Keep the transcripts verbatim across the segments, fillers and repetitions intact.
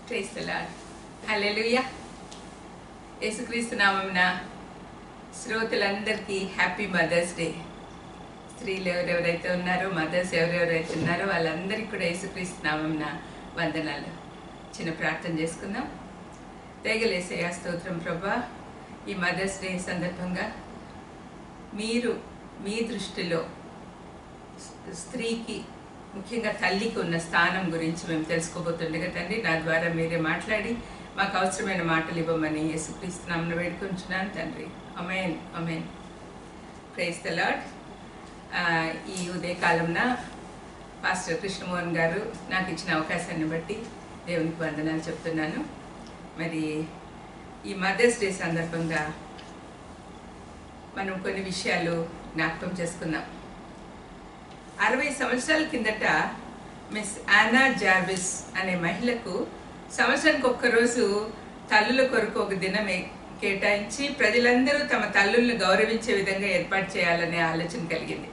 Praise the lord. హల్లెలూయా. యేసుక్రీస్తు నామమున శ్రోతలందరికీ హ్యాపీ మదర్స్ డే. స్త్రీలు ఎవరెవరైతే ఉన్నారో, మదర్స్ ఎవరెవరైతే ఉన్నారో వాళ్ళందరికీ కూడా యేసుక్రీస్తు నామమున వందనాలు. చిన్న ప్రార్థన చేసుకుందాం. దయగలేసయ్యా, స్తోత్రం ప్రభా. ఈ మదర్స్ డే సందర్భంగా మీరు మీ దృష్టిలో స్త్రీకి, ముఖ్యంగా తల్లికి ఉన్న స్థానం గురించి మేము తెలుసుకోబోతుండగా తండ్రి, నా ద్వారా మీరే మాట్లాడి మాకు అవసరమైన మాటలు ఇవ్వమని యేసుక్రీస్తు నామమున వేడుకుంటున్నాను తండ్రి. Amen, amen. Praise the lord. ఈ ఉదయకాలంన పాస్టర్ కృష్ణమోహన్ గారు నాకు ఇచ్చిన అవకాశాన్ని బట్టి దేవునికి వందనాలు చెప్తున్నాను. మరి ఈ మదర్స్ డే సందర్భంగా మనం కొన్ని విషయాలు జ్ఞాపకం చేసుకుందాం. అరవై సంవత్సరాల కిందట మిస్ ఆనా జార్విస్ అనే మహిళకు సంవత్సరానికి ఒక్కరోజు తల్లుల కొరకు ఒక దినం కేటాయించి ప్రజలందరూ తమ తల్లులను గౌరవించే విధంగా ఏర్పాటు చేయాలనే ఆలోచన కలిగింది.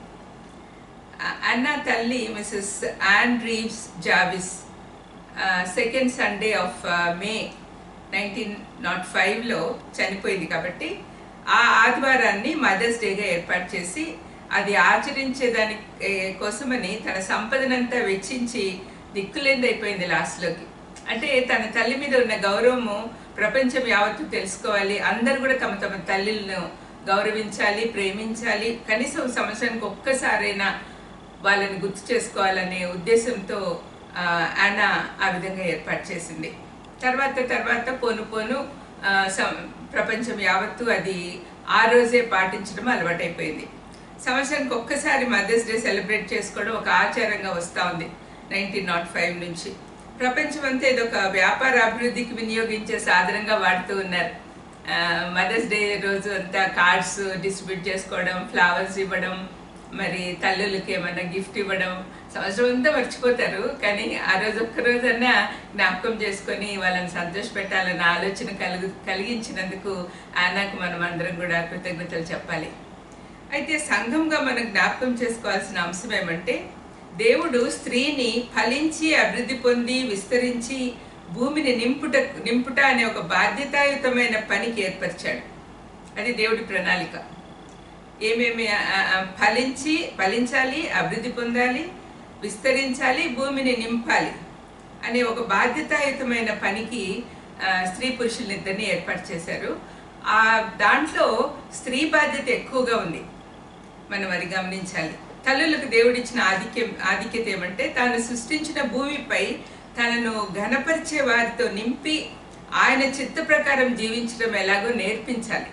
అన్నా తల్లి Mrs Ann Reeves Jarvis second Sunday of May nineteen nought ఫైవ్లో చనిపోయింది. కాబట్టి ఆ ఆదివారాన్ని మదర్స్ డేగా ఏర్పాటు చేసి అది ఆచరించేదాని కోసమని తన సంపదనంతా వెచ్చించి దిక్కులేందైపోయింది లాస్ట్లోకి. అంటే తన తల్లి మీద ఉన్న గౌరవము ప్రపంచం యావత్తు తెలుసుకోవాలి, అందరూ కూడా తమ తమ తల్లిలను గౌరవించాలి, ప్రేమించాలి, కనీసం సంవత్సరానికి ఒక్కసారైనా వాళ్ళని గుర్తు చేసుకోవాలనే ఉద్దేశంతో ఆనా ఆ విధంగా ఏర్పాటు చేసింది. తర్వాత తర్వాత పోను పోను ప్రపంచం యావత్తు అది ఆ రోజే పాటించడం అలవాటైపోయింది. సంవత్సరానికి ఒక్కసారి మదర్స్ డే సెలబ్రేట్ చేసుకోవడం ఒక ఆచారంగా వస్తూ ఉంది నైన్టీన్ నాట్ ఫైవ్ నుంచి. ప్రపంచం అంతా ఇది ఒక వ్యాపార అభివృద్ధికి వినియోగించే సాధనంగా వాడుతూ ఉన్నారు. మదర్స్ డే రోజు అంతా కార్డ్స్ డిస్ట్రిబ్యూట్ చేసుకోవడం, ఫ్లవర్స్ ఇవ్వడం, మరి తల్లులకి ఏమన్నా గిఫ్ట్ ఇవ్వడం, సంవత్సరం అంతా మర్చిపోతారు. కానీ ఆ రోజు ఒక్కరోజన్నా జ్ఞాపకం చేసుకొని వాళ్ళని సంతోష పెట్టాలన్న ఆలోచన కలిగి కలిగించినందుకు ఆనాకు మనం అందరం కూడా కృతజ్ఞతలు చెప్పాలి. అయితే సంఘంగా మనం జ్ఞాపకం చేసుకోవాల్సిన అంశం ఏమంటే, దేవుడు స్త్రీని ఫలించి అభివృద్ధి పొంది విస్తరించి భూమిని నింపుట నింపుట అనే ఒక బాధ్యతాయుతమైన పనికి ఏర్పరిచాడు. అది దేవుడి ప్రణాళిక. ఏమేమి ఫలించి ఫలించాలి, అభివృద్ధి పొందాలి, విస్తరించాలి, భూమిని నింపాలి అనే ఒక బాధ్యతాయుతమైన పనికి స్త్రీ పురుషులిద్దరిని ఏర్పాటు చేశారు. ఆ దాంట్లో స్త్రీ బాధ్యత ఎక్కువగా ఉంది, మనం అది గమనించాలి. తల్లులకు దేవుడిచ్చిన ఆధిక్యం ఆధిక్యత ఏమంటే, తాను సృష్టించిన భూమిపై తనను ఘనపరిచే వారితో నింపి ఆయన చిత్త ప్రకారం జీవించడం ఎలాగో నేర్పించాలి.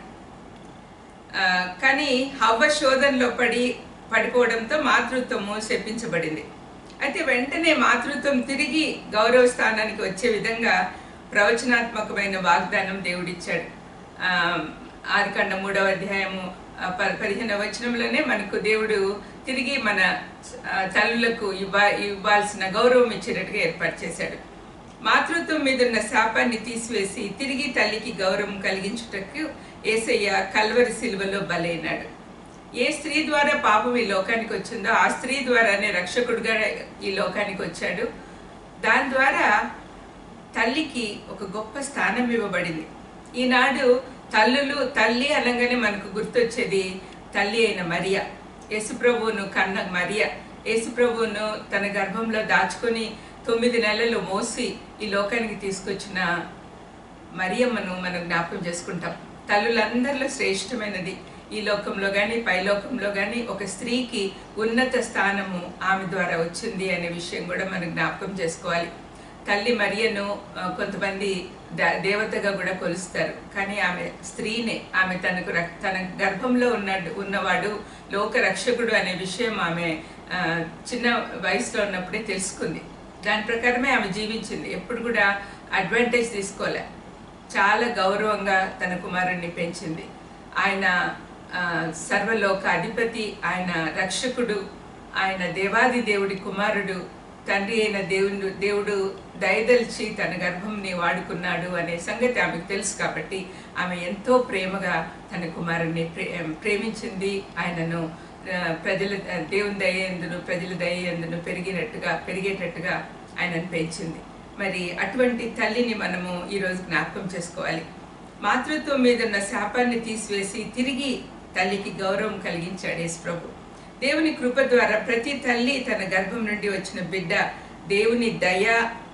కానీ హవ్వ శోధనలో పడి పడిపోవడంతో మాతృత్వము శపించబడింది. అయితే వెంటనే మాతృత్వం తిరిగి గౌరవ స్థానానికి వచ్చే విధంగా ప్రవచనాత్మకమైన వాగ్దానం దేవుడిచ్చాడు. ఆదికాండ మూడవ అధ్యాయము పదిహేనవ వచనంలోనే మనకు దేవుడు తిరిగి మన తల్లులకు ఇవ్వ ఇవ్వాల్సిన గౌరవం ఇచ్చేటట్టుగా ఏర్పాటు చేశాడు. మాతృత్వం మీద ఉన్న శాపాన్ని తీసివేసి తిరిగి తల్లికి గౌరవం కలిగించుటకు యేసయ్య కల్వరి సిలువలో బలైనాడు. ఏ స్త్రీ ద్వారా పాపం ఈ లోకానికి వచ్చిందో ఆ స్త్రీ ద్వారానే రక్షకుడుగా ఈ లోకానికి వచ్చాడు. దాని ద్వారా తల్లికి ఒక గొప్ప స్థానం ఇవ్వబడింది. ఈనాడు తల్లులు, తల్లి అనగానే మనకు గుర్తొచ్చేది తల్లి అయిన మరియ, యేసుప్రభువును కన్న మరియ. యేసుప్రభువును తన గర్భంలో దాచుకొని తొమ్మిది నెలలు మోసి ఈ లోకానికి తీసుకొచ్చిన మరియమ్మను మనం జ్ఞాపకం చేసుకుంటాం. తల్లులందరిలో శ్రేష్టమైనది. ఈ లోకంలో కానీ పైలోకంలో కానీ ఒక స్త్రీకి ఉన్నత స్థానము ఆమె ద్వారా వచ్చింది అనే విషయం కూడా మనం జ్ఞాపకం చేసుకోవాలి. తల్లి మరియను కొంతమంది దేవతగా కూడా కొలుస్తారు, కానీ ఆమె స్త్రీనే. ఆమె తనకు తన గర్భంలో ఉన్న ఉన్నవాడు లోక రక్షకుడు అనే విషయం ఆమె చిన్న వయసులో ఉన్నప్పుడే తెలుసుకుంది. దాని ప్రకారమే ఆమె జీవించింది. ఎప్పుడు కూడా అడ్వాంటేజ్ తీసుకోలే. చాలా గౌరవంగా తన కుమారుణ్ణి పెంచింది. ఆయన సర్వలోక అధిపతి, ఆయన రక్షకుడు, ఆయన దేవాది దేవుడి కుమారుడు, తండ్రి అయిన దేవుడు దేవుడు దయదలిచి తన గర్భంని వాడుకున్నాడు అనే సంగతి ఆమెకు తెలుసు. కాబట్టి ఆమె ఎంతో ప్రేమగా తన కుమారుణ్ణి ప్రే ప్రేమించింది ఆయనను ప్రజల దేవుని దయ ఎందును ప్రజల దయ ఎందును పెరిగినట్టుగా పెరిగేటట్టుగా ఆయనను పెంచింది. మరి అటువంటి తల్లిని మనము ఈరోజు జ్ఞాపకం చేసుకోవాలి. మాతృత్వం మీద ఉన్న శాపాన్ని తీసివేసి తిరిగి తల్లికి గౌరవం కలిగించాడు యేసు ప్రభు. దేవుని కృప ద్వారా ప్రతి తల్లి తన గర్భం నుండి వచ్చిన బిడ్డ దేవుని దయ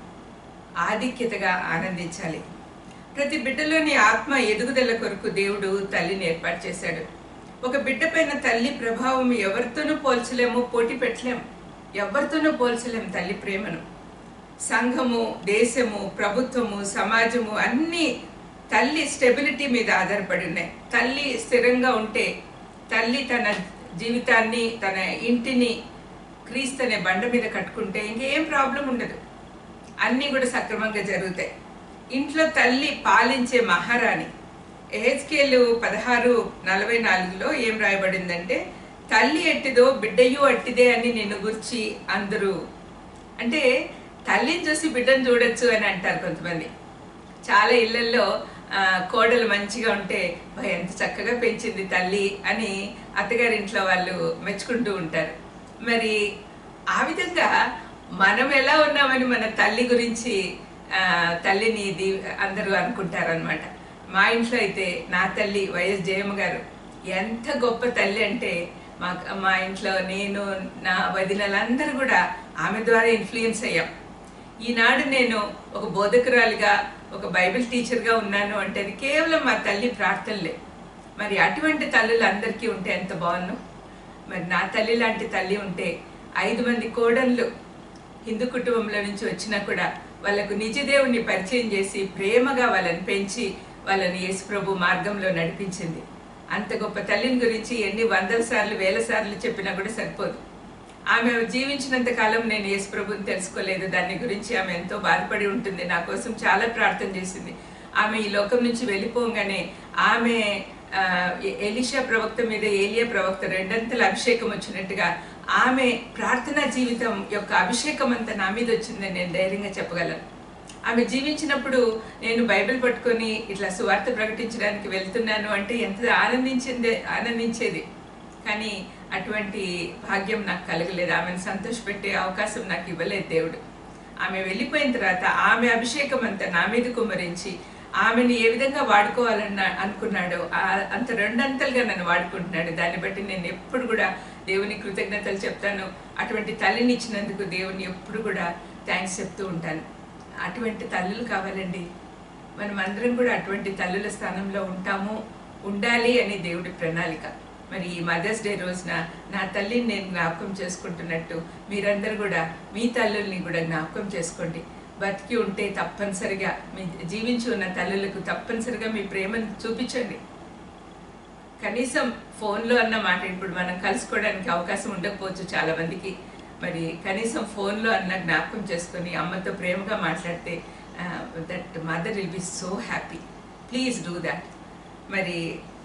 ఆధిక్యతగా ఆనందించాలి. ప్రతి బిడ్డలోని ఆత్మ ఎదుగుదల కొరకు దేవుడు తల్లిని ఏర్పాటు చేశాడు. ఒక బిడ్డ పైన తల్లి ప్రభావం ఎవరితోనూ పోల్చలేము, పోటీ పెట్టలేము, ఎవరితోనూ పోల్చలేము తల్లి ప్రేమను. సంఘము, దేశము, ప్రభుత్వము, సమాజము అన్నీ తల్లి స్టెబిలిటీ మీద ఆధారపడి ఉన్నాయి. తల్లి స్థిరంగా ఉంటే, తల్లి తన జీవితాన్ని తన ఇంటిని క్రీస్తు అనే బండ మీద కట్టుకుంటే ఇంకేం ప్రాబ్లం ఉండదు, అన్నీ కూడా సక్రమంగా జరుగుతాయి. ఇంట్లో తల్లి పాలించే మహారాణి. ఎహెజ్కేలు పదహారు నలభై నాలుగులో ఏం రాయబడిందంటే, తల్లి ఎట్టిదో బిడ్డయు అట్టిదే అని నిన్ను గుర్చి అందరూ. అంటే తల్లిని చూసి బిడ్డను చూడొచ్చు అని అంటారు కొంతమంది. చాలా ఇళ్లలో కోడలు మంచిగా ఉంటే ఎంత చక్కగా పెంచింది తల్లి అని అత్తగారింట్లో వాళ్ళు మెచ్చుకుంటూ ఉంటారు. మరి ఆ విధంగా మనం ఎలా ఉన్నామని మన తల్లి గురించి తల్లిని ఇది అందరూ అనుకుంటారనమాట. మా ఇంట్లో అయితే నా తల్లి వైఎస్ జయమ్మ గారు ఎంత గొప్ప తల్లి అంటే, మా మా ఇంట్లో నేను నా వదినలందరూ కూడా ఆమె ద్వారా ఇన్ఫ్లుయెన్స్ అయ్యాం. ఈనాడు నేను ఒక బోధకురాలిగా, ఒక బైబిల్ టీచర్గా ఉన్నాను అంటే అది కేవలం మా తల్లి ప్రార్థనలే. మరి అటువంటి తల్లులు అందరికీ ఉంటే ఎంత బాగున్నాం. మరి నా తల్లి లాంటి తల్లి ఉంటే ఐదు మంది కోడళ్ళు హిందూ కుటుంబంలో నుంచి వచ్చినా కూడా వాళ్ళకు నిజదేవుని పరిచయం చేసి ప్రేమగా వాళ్ళని పెంచి వాళ్ళని యేసు ప్రభు మార్గంలో నడిపించింది. అంత గొప్ప తల్లిని గురించి ఎన్ని వందల సార్లు వేల సార్లు చెప్పినా కూడా సరిపోదు. ఆమె జీవించినంత కాలం నేను యేసు ప్రభుని తెలుసుకోలేదు. దాని గురించి ఆమె ఎంతో బాధపడి ఉంటుంది. నా కోసం చాలా ప్రార్థన చేసింది. ఆమె ఈ లోకం నుంచి వెళ్ళిపోగానే ఆమె ఎలీషా ప్రవక్త మీద ఏలియా ప్రవక్త రెండంతల అభిషేకం వచ్చినట్టుగా ఆమె ప్రార్థనా జీవితం యొక్క అభిషేకం అంతా నా మీద వచ్చిందని నేను ధైర్యంగా చెప్పగలను. ఆమె జీవించినప్పుడు నేను బైబిల్ పట్టుకొని ఇట్లా సువార్త ప్రకటించడానికి వెళ్తున్నాను అంటే ఎంత ఆనందించిందే ఆనందించేది. కానీ అటువంటి భాగ్యం నాకు కలగలేదు. ఆమెను సంతోషపెట్టే అవకాశం నాకు ఇవ్వలేదు దేవుడు. ఆమె వెళ్ళిపోయిన తర్వాత ఆమె అభిషేకం అంతా నా మీద కుమ్మరించి ఆమెను ఏ విధంగా వాడుకోవాలన్న అనుకున్నాడో అంత రెండంతలుగా నన్ను వాడుకుంటున్నాడు. దాన్ని బట్టి నేను ఎప్పుడు కూడా దేవుని కృతజ్ఞతలు చెప్తాను. అటువంటి తల్లిని ఇచ్చినందుకు దేవుని ఎప్పుడు కూడా థ్యాంక్స్ చెప్తూ ఉంటాను. అటువంటి తల్లులు కావాలండి. మనం అందరం కూడా అటువంటి తల్లుల స్థానంలో ఉంటాము, ఉండాలి అని దేవుడి ప్రణాళిక. మరి ఈ మదర్స్ డే రోజున నా తల్లిని నేను జ్ఞాపకం చేసుకుంటున్నట్టు మీరందరూ కూడా మీ తల్లుల్ని కూడా జ్ఞాపకం చేసుకోండి. బతికి ఉంటే తప్పనిసరిగా మీ జీవించి ఉన్న తల్లులకు తప్పనిసరిగా మీ ప్రేమను చూపించండి. కనీసం ఫోన్లో అన్న మాట, ఇప్పుడు మనం కలుసుకోవడానికి అవకాశం ఉండకపోవచ్చు చాలా మందికి, మరి కనీసం ఫోన్లో అన్న జ్ఞాపకం చేసుకొని అమ్మతో ప్రేమగా మాట్లాడితే that mother will be so happy. Please do that. మరి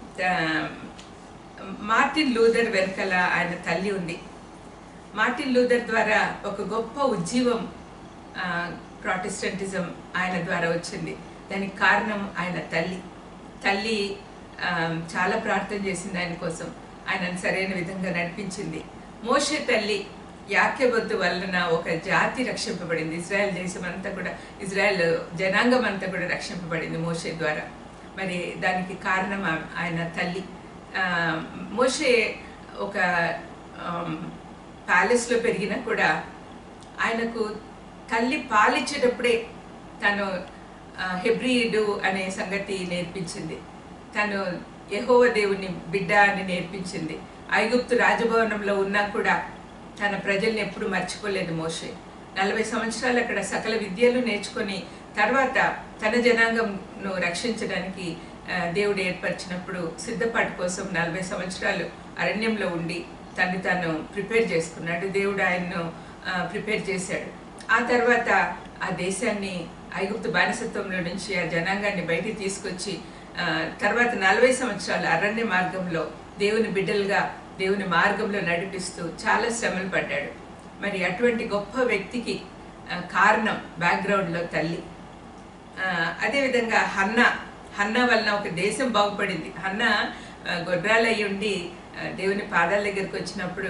మార్టిన్ లూథర్ వెనకల ఆయన తల్లి ఉంది. మార్టిన్ లూథర్ ద్వారా ఒక గొప్ప ఉజ్జీవం ప్రొటెస్టెంటిజం ఆయన ద్వారా వచ్చింది. దానికి కారణం ఆయన తల్లి. తల్లి చాలా ప్రార్థన చేసింది ఆయన కోసం, ఆయనను సరైన విధంగా నడిపించింది. మోషే తల్లి యాకెబొత్తు వలన ఒక జాతి రక్షింపబడింది. ఇజ్రాయెల్ దేశం అంతా కూడా, ఇజ్రాయెల్ జనాంగం అంతా కూడా రక్షింపబడింది మోషే ద్వారా. మరి దానికి కారణం ఆయన తల్లి. మోషే ఒక ప్యాలెస్లో పెరిగినా కూడా ఆయనకు తల్లి పాలిచ్చేటప్పుడే తను హెబ్రీయుడు అనే సంగతి నేర్పించింది. తను యెహోవా దేవుని బిడ్డ అని నేర్పించింది. ఐగుప్తు రాజభవనంలో ఉన్నా కూడా తన ప్రజల్ని ఎప్పుడు మర్చిపోలేదు మోషే. నలభై సంవత్సరాలు అక్కడ సకల విద్యలు నేర్చుకొని తర్వాత తన జనాంగంను రక్షించడానికి దేవుడు ఏర్పరిచినప్పుడు సిద్ధపాటు కోసం నలభై సంవత్సరాలు అరణ్యంలో ఉండి తను తాను ప్రిపేర్ చేసుకున్నాడు. దేవుడు ఆయన్ను ప్రిపేర్ చేశాడు. ఆ తర్వాత ఆ దేశాన్ని ఐగుప్తు బానిసత్వంలో నుంచి ఆ జనాంగాన్ని బయటికి తీసుకొచ్చి తర్వాత నలభై సంవత్సరాలు అరణ్య మార్గంలో దేవుని బిడ్డలుగా దేవుని మార్గంలో నడిపిస్తూ చాలా శ్రమలు పడ్డాడు. మరి అటువంటి గొప్ప వ్యక్తికి కారణం బ్యాక్గ్రౌండ్లో తల్లి. అదేవిధంగా హన్నా హన్నా వలన ఒక దేశం బాగుపడింది. హన్నా గొడ్రాలు అయ్యి ఉండి దేవుని పాదాల దగ్గరికి వచ్చినప్పుడు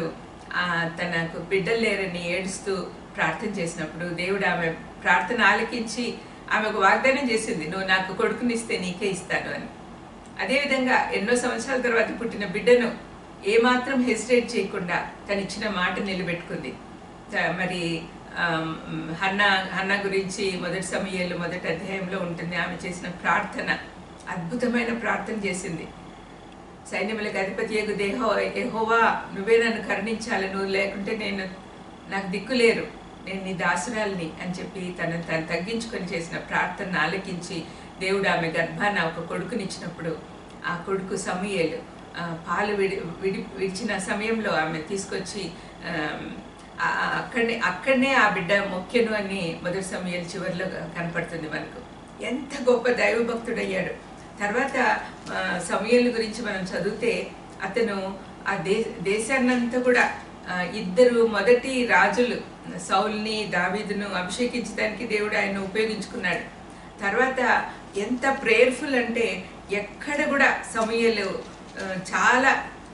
తనకు బిడ్డలు లేరని ఏడుస్తూ ప్రార్థన చేసినప్పుడు దేవుడు ఆమె ప్రార్థన ఆలకించి ఆమెకు వాగ్దానం చేసింది, నువ్వు నాకు కొడుకునిస్తే నీకే ఇస్తాను అని. అదేవిధంగా ఎన్నో సంవత్సరాల తర్వాత పుట్టిన బిడ్డను ఏమాత్రం హెసిటేట్ చేయకుండా తను ఇచ్చిన మాట నిలబెట్టుకుంది. మరి హన్నా హన్నా గురించి మొదటి సమయాలు మొదటి అధ్యాయంలో ఉంటుంది. ఆమె చేసిన ప్రార్థన అద్భుతమైన ప్రార్థన చేసింది. సైన్యములకు అధిపతి యగు దేహో యెహోవా నువ్వే నన్ను కరుణించాలి, నువ్వు లేకుంటే నేను నాకు దిక్కులేరు, నేను నీ దాసురాలిని అని చెప్పి తనను తను తగ్గించుకొని చేసిన ప్రార్థన ఆలకించి దేవుడు ఆమె గర్భాన ఒక కొడుకునిచ్చినప్పుడు ఆ కొడుకు సమూయేలు పాలు విడి విడి విడిచిన సమయంలో ఆమె తీసుకొచ్చి అక్కడనే అక్కడనే ఆ బిడ్డ మొక్కెను అని మొదటి సమూయేలు చివరిలో కనపడుతుంది మనకు. ఎంత గొప్ప దైవభక్తుడయ్యాడు. తర్వాత సమూయేలు గురించి మనం చదివితే అతను ఆ దే దేశాన్నంతా కూడా ఇద్దరు మొదటి రాజులు సౌల్ని దావీదును అభిషేకించడానికి దేవుడు ఆయన ఉపయోగించుకున్నాడు. తర్వాత ఎంత ప్రేయర్ఫుల్ అంటే ఎక్కడ కూడా సమూయేలు చాలా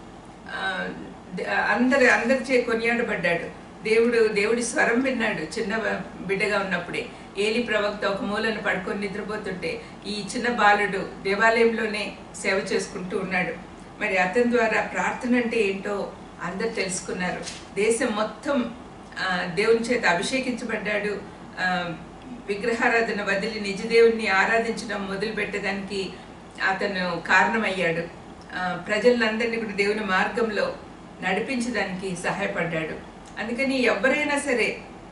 అందరి అందరిచే కొనియాడబడ్డాడు. దేవుడు దేవుడి స్వరం విన్నాడు చిన్న బిడ్డగా ఉన్నప్పుడే. ఏలి ప్రవక్త ఒక మూలను పడుకొని నిద్రపోతుంటే ఈ చిన్న బాలుడు దేవాలయంలోనే సేవ చేసుకుంటూ ఉన్నాడు. మరి అతని ద్వారా ప్రార్థన అంటే ఏంటో అందరు తెలుసుకున్నారు. దేశం మొత్తం దేవుని చేత అభిషేకించబడ్డాడు. విగ్రహారాధన వదిలి నిజ దేవుణ్ణి ఆరాధించడం మొదలు పెట్టడానికి అతను కారణమయ్యాడు. ప్రజలందరినీ కూడా దేవుని మార్గంలో నడిపించడానికి సహాయపడ్డాడు. అందుకని ఎవరైనా సరే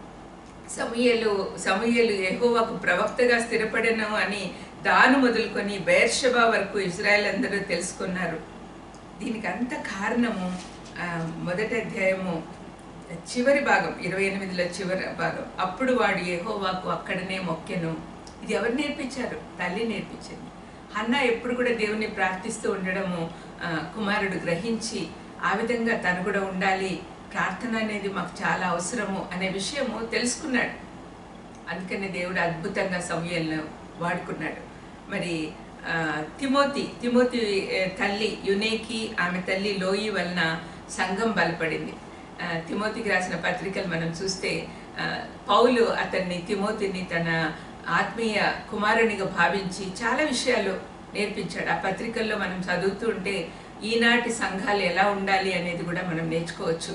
సమూయేలు సమూయేలు యెహోవాకు ప్రవక్తగా స్థిరపడను అని దాను మొదలుకొని బెర్షెబా వరకు ఇజ్రాయెల్ అందరూ తెలుసుకున్నారు. దీనికి అంత కారణము మొదటి అధ్యాయము చివరి భాగం ఇరవై ఎనిమిదిలో చివరి భాగం. అప్పుడు వాడు యెహోవాకు అక్కడనే మొక్కెను. ఇది ఎవరు నేర్పించారు? తల్లి నేర్పించింది. హన్నా ఎప్పుడు కూడా దేవుని ప్రార్థిస్తూ ఉండడము కుమారుడు గ్రహించి ఆ విధంగా తను కూడా ఉండాలి, ప్రార్థన అనేది మాకు చాలా అవసరము అనే విషయము తెలుసుకున్నాడు. అందుకని దేవుడు అద్భుతంగా సమూయేలును వాడుకున్నాడు. మరి తిమోతి తిమోతి తల్లి యునేకి ఆమె తల్లి లోయి వలన సంఘం బలపడింది. తిమోతికి రాసిన పత్రికలు మనం చూస్తే పౌలు అతన్ని తిమోతిని తన ఆత్మీయ కుమారునిగా భావించి చాలా విషయాలు నేర్పించాడు. ఆ పత్రికల్లో మనం చదువుతూ ఉంటే ఈనాటి సంఘాలు ఎలా ఉండాలి అనేది కూడా మనం నేర్చుకోవచ్చు.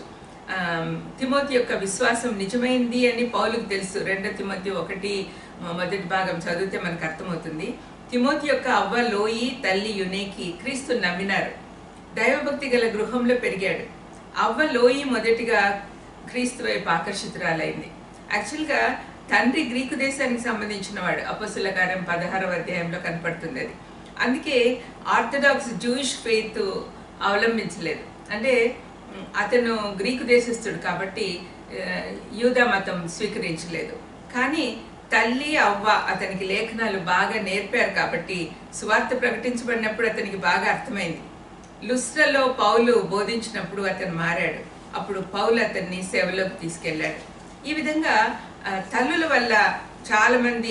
తిమోతి యొక్క విశ్వాసం నిజమైంది అని పౌలుకు తెలుసు. రెండో తిమోతి ఒకటి మొదటి భాగం చదివితే మనకు అర్థమవుతుంది. తిమోతి యొక్క అవ్వ లోయి తల్లి యునేకి క్రీస్తు నమ్మినారు. దైవభక్తి గల గృహంలో పెరిగాడు. అవ్వ లోయి మొదటిగా క్రీస్తు వైపు ఆకర్షితురాలైంది. యాక్చువల్గా తండ్రి గ్రీకు దేశానికి సంబంధించిన వాడు. అపోస్తుల కార్యం పదహారవ అధ్యాయంలో కనపడుతుంది అది. అందుకే ఆర్థడాక్స్ జూయిష్ ఫెయిత్ అవలంబించలేదు. అంటే అతను గ్రీకు దేశస్థుడు కాబట్టి యూదా మతం స్వీకరించలేదు. కానీ తల్లి అవ్వ అతనికి లేఖనాలు బాగా నేర్పారు కాబట్టి సువార్త ప్రకటించబడినప్పుడు అతనికి బాగా అర్థమైంది. లుస్ట్రాలో పౌలు బోధించినప్పుడు అతను మారాడు. అప్పుడు పౌలు అతన్ని సేవలోకి తీసుకెళ్ళాడు. ఈ విధంగా తల్లుల వల్ల చాలామంది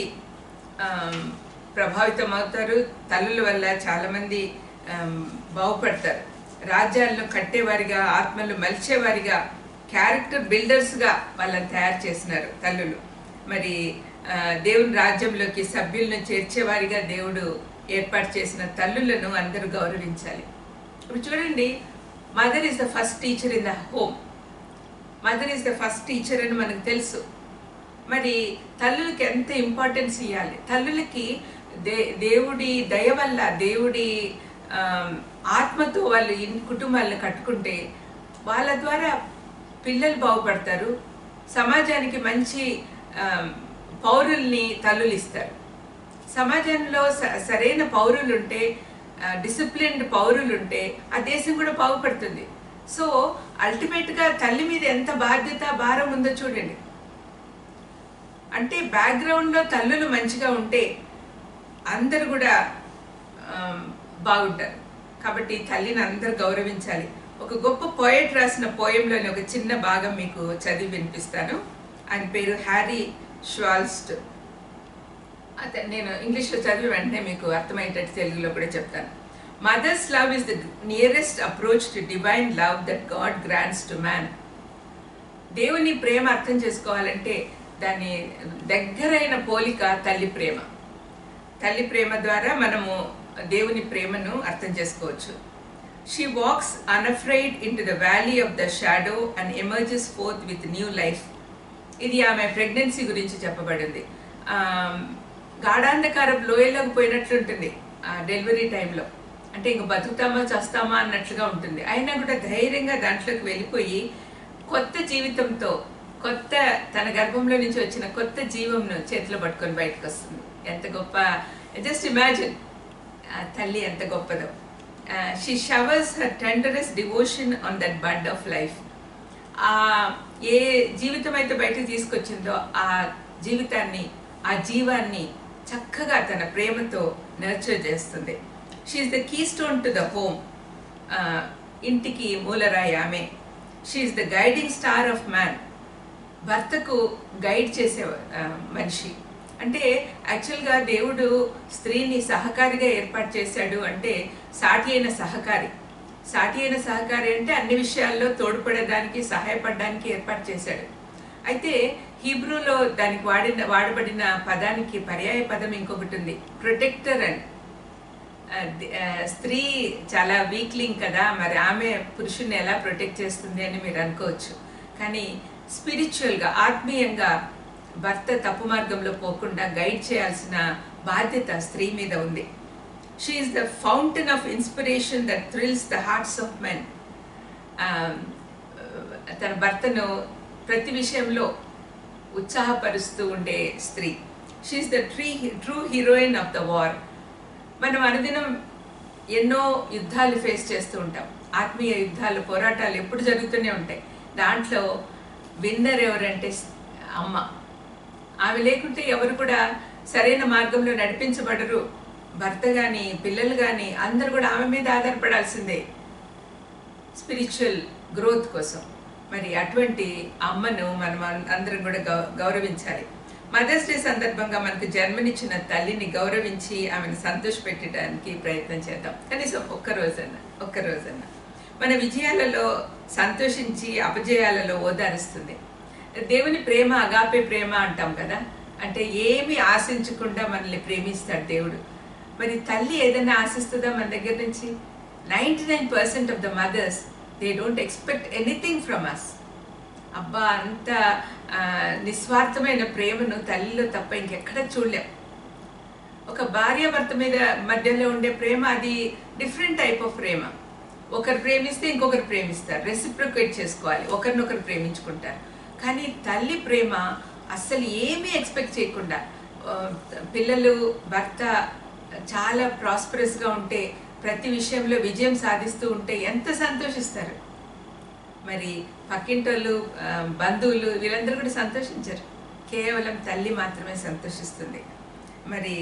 ప్రభావితం అవుతారు. తల్లుల వల్ల చాలామంది బాగుపడతారు. రాజ్యాలను కట్టేవారిగా, ఆత్మలు మలిచేవారిగా, క్యారెక్టర్ బిల్డర్స్గా వాళ్ళని తయారు చేసినారు తల్లులు. మరి దేవుని రాజ్యంలోకి సభ్యులను చేర్చేవారిగా దేవుడు ఏర్పాటు చేసిన తల్లులను అందరూ గౌరవించాలి. ఇప్పుడు చూడండి, mother is the first teacher in the home. Mother is the first teacher అని మనకు తెలుసు. మరి తల్లులకి ఎంత ఇంపార్టెన్స్ ఇవ్వాలి? తల్లులకి దే దేవుడి దయ వల్ల, దేవుడి ఆత్మతో వాళ్ళు కుటుంబాలను కట్టుకుంటే వాళ్ళ ద్వారా పిల్లలు బాగుపడతారు. సమాజానికి మంచి పౌరుల్ని తల్లులు ఇస్తారు. సమాజంలో సరైన పౌరులు ఉంటే, డిసిప్లిన్డ్ పౌరులు ఉంటే ఆ దేశం కూడా బాగుపడుతుంది. సో అల్టిమేట్గా తల్లి మీద ఎంత బాధ్యత, భారం ఉందో చూడండి. అంటే బ్యాక్గ్రౌండ్లో తల్లులు మంచిగా ఉంటే అందరు కూడా బాగుంటారు. కాబట్టి తల్లిని అందరూ గౌరవించాలి. ఒక గొప్ప పోయట్ రాసిన పోయంలోని ఒక చిన్న భాగం మీకు చదివి వినిపిస్తాను. ఆయన పేరు హ్యారీ షవాల్స్ట్. అతను నేను ఇంగ్లీష్లో చదివి వెంటనే మీకు అర్థమయ్యేటట్టు తెలుగులో కూడా చెప్తాను. Mother's love is the nearest approach to divine love that God grants to man. దేవుని ప్రేమ అర్థం చేసుకోవాలంటే దాని దగ్గరైన పోలిక తల్లి ప్రేమ. తల్లి ప్రేమ ద్వారా మనము దేవుని ప్రేమను అర్థం చేసుకోవచ్చు. She walks unafraid in to the valley of the shadow and emerges forth with new life. ఇది ఆమె ప్రెగ్నెన్సీ గురించి చెప్పబడింది. గాఢాంధకారం లోయలోకి పోయినట్లుంటుంది డెలివరీ టైంలో. అంటే ఇంక బతుకుతామా చేస్తామా అన్నట్లుగా ఉంటుంది. అయినా కూడా ధైర్యంగా దాంట్లోకి వెళ్ళిపోయి కొత్త జీవితంతో, కొత్త తన గర్భంలో నుంచి వచ్చిన కొత్త జీవంను చేతిలో పట్టుకొని బయటకు వస్తుంది. ఎంత గొప్ప! జస్ట్ ఇమాజిన్ తల్లి ఎంత గొప్పదో. She showers her tenderest devotion on that bud of life. ఏ జీవితం అయితే బయటకు తీసుకొచ్చిందో ఆ జీవితాన్ని, ఆ జీవాన్ని చక్కగా తన ప్రేమతో నర్చర్ చేస్తుంది. She is the keystone to the home. ఇంటికి మూలరాయి ఆమె. She is the guiding star of man. భర్తకు గైడ్ చేసే మనిషి. అంటే యాక్చువల్గా దేవుడు స్త్రీని సహకారిగా ఏర్పాటు చేశాడు. అంటే సాటి అయిన సహకారి. సాటి అయిన సహకారి అంటే అన్ని విషయాల్లో తోడ్పడడానికి, సహాయపడడానికి ఏర్పాటు చేశాడు. అయితే హీబ్రూలో దానికి వాడిన వాడబడిన పదానికి పర్యాయ పదం ఇంకొకటి ఉంది, ప్రొటెక్టర్ అని. స్త్రీ చాలా వీక్లింగ్ కదా, మరి ఆమె పురుషుని ఎలా ప్రొటెక్ట్ చేస్తుంది అని మీరు అనుకోవచ్చు. కానీ స్పిరిచువల్గా, ఆత్మీయంగా భర్త తప్పు మార్గంలో పోకుండా గైడ్ చేయాల్సిన బాధ్యత స్త్రీ మీద ఉంది. She is the fountain of inspiration that thrills the hearts of men. తన భర్తను ప్రతి విషయంలో ఉత్సాహపరుస్తూ ఉండే స్త్రీ. She is the tree true heroine of the war. మనం అనుదినం ఎన్నో యుద్ధాలు ఫేస్ చేస్తూ ఉంటాం. ఆత్మీయ యుద్ధాలు, పోరాటాలు ఎప్పుడు జరుగుతూనే ఉంటాయి. దాంట్లో విన్నర్ ఎవరంటే అమ్మ. ఆమె లేకుంటే ఎవరు కూడా సరైన మార్గంలో నడిపించబడరు. భర్త కానీ, పిల్లలు కానీ అందరూ కూడా ఆమె మీద ఆధారపడాల్సిందే స్పిరిచువల్ గ్రోత్ కోసం. మరి అటువంటి అమ్మను మనం అందరం కూడా గౌ గౌరవించాలి. మదర్స్ డే సందర్భంగా మనకు జన్మనిచ్చిన తల్లిని గౌరవించి ఆమెను సంతోషపెట్టడానికి ప్రయత్నం చేద్దాం. కనీసం ఒక్కరోజన్నా ఒక్కరోజన్నా మన విజయాలలో సంతోషించి అపజయాలలో ఓదారుస్తుంది. దేవుని ప్రేమ అగాపే ప్రేమ అంటాం కదా, అంటే ఏమి ఆశించకుండా మనల్ని ప్రేమిస్తాడు దేవుడు. మరి తల్లి ఏదైనా ఆశిస్తుందా మన దగ్గర నుంచి? Ninety nine percent of the mothers they don't expect anything from us. అబ్బా, అంత నిస్వార్థమైన ప్రేమను తల్లిలో తప్ప ఇంకెక్కడ చూడలేం. ఒక భార్య భర్త మీద మధ్యలో ఉండే ప్రేమ అది డిఫరెంట్ టైప్ ఆఫ్ ప్రేమ. ఒకరు ప్రేమిస్తే ఇంకొకరు ప్రేమిస్తారు, రెసిప్రొకేట్ చేసుకోవాలి, ఒకరినొకరు ప్రేమించుకుంటారు. కానీ తల్లి ప్రేమ అస్సలు ఏమీ ఎక్స్పెక్ట్ చేయకుండా, పిల్లలు భర్త చాలా ప్రాస్పరస్గా ఉంటే, ప్రతి విషయంలో విజయం సాధిస్తూ ఉంటే ఎంత సంతోషిస్తారు. మరి పక్కింటోళ్ళు, బంధువులు వీళ్ళందరూ కూడా సంతోషించరు. కేవలం తల్లి మాత్రమే సంతోషిస్తుంది. మరి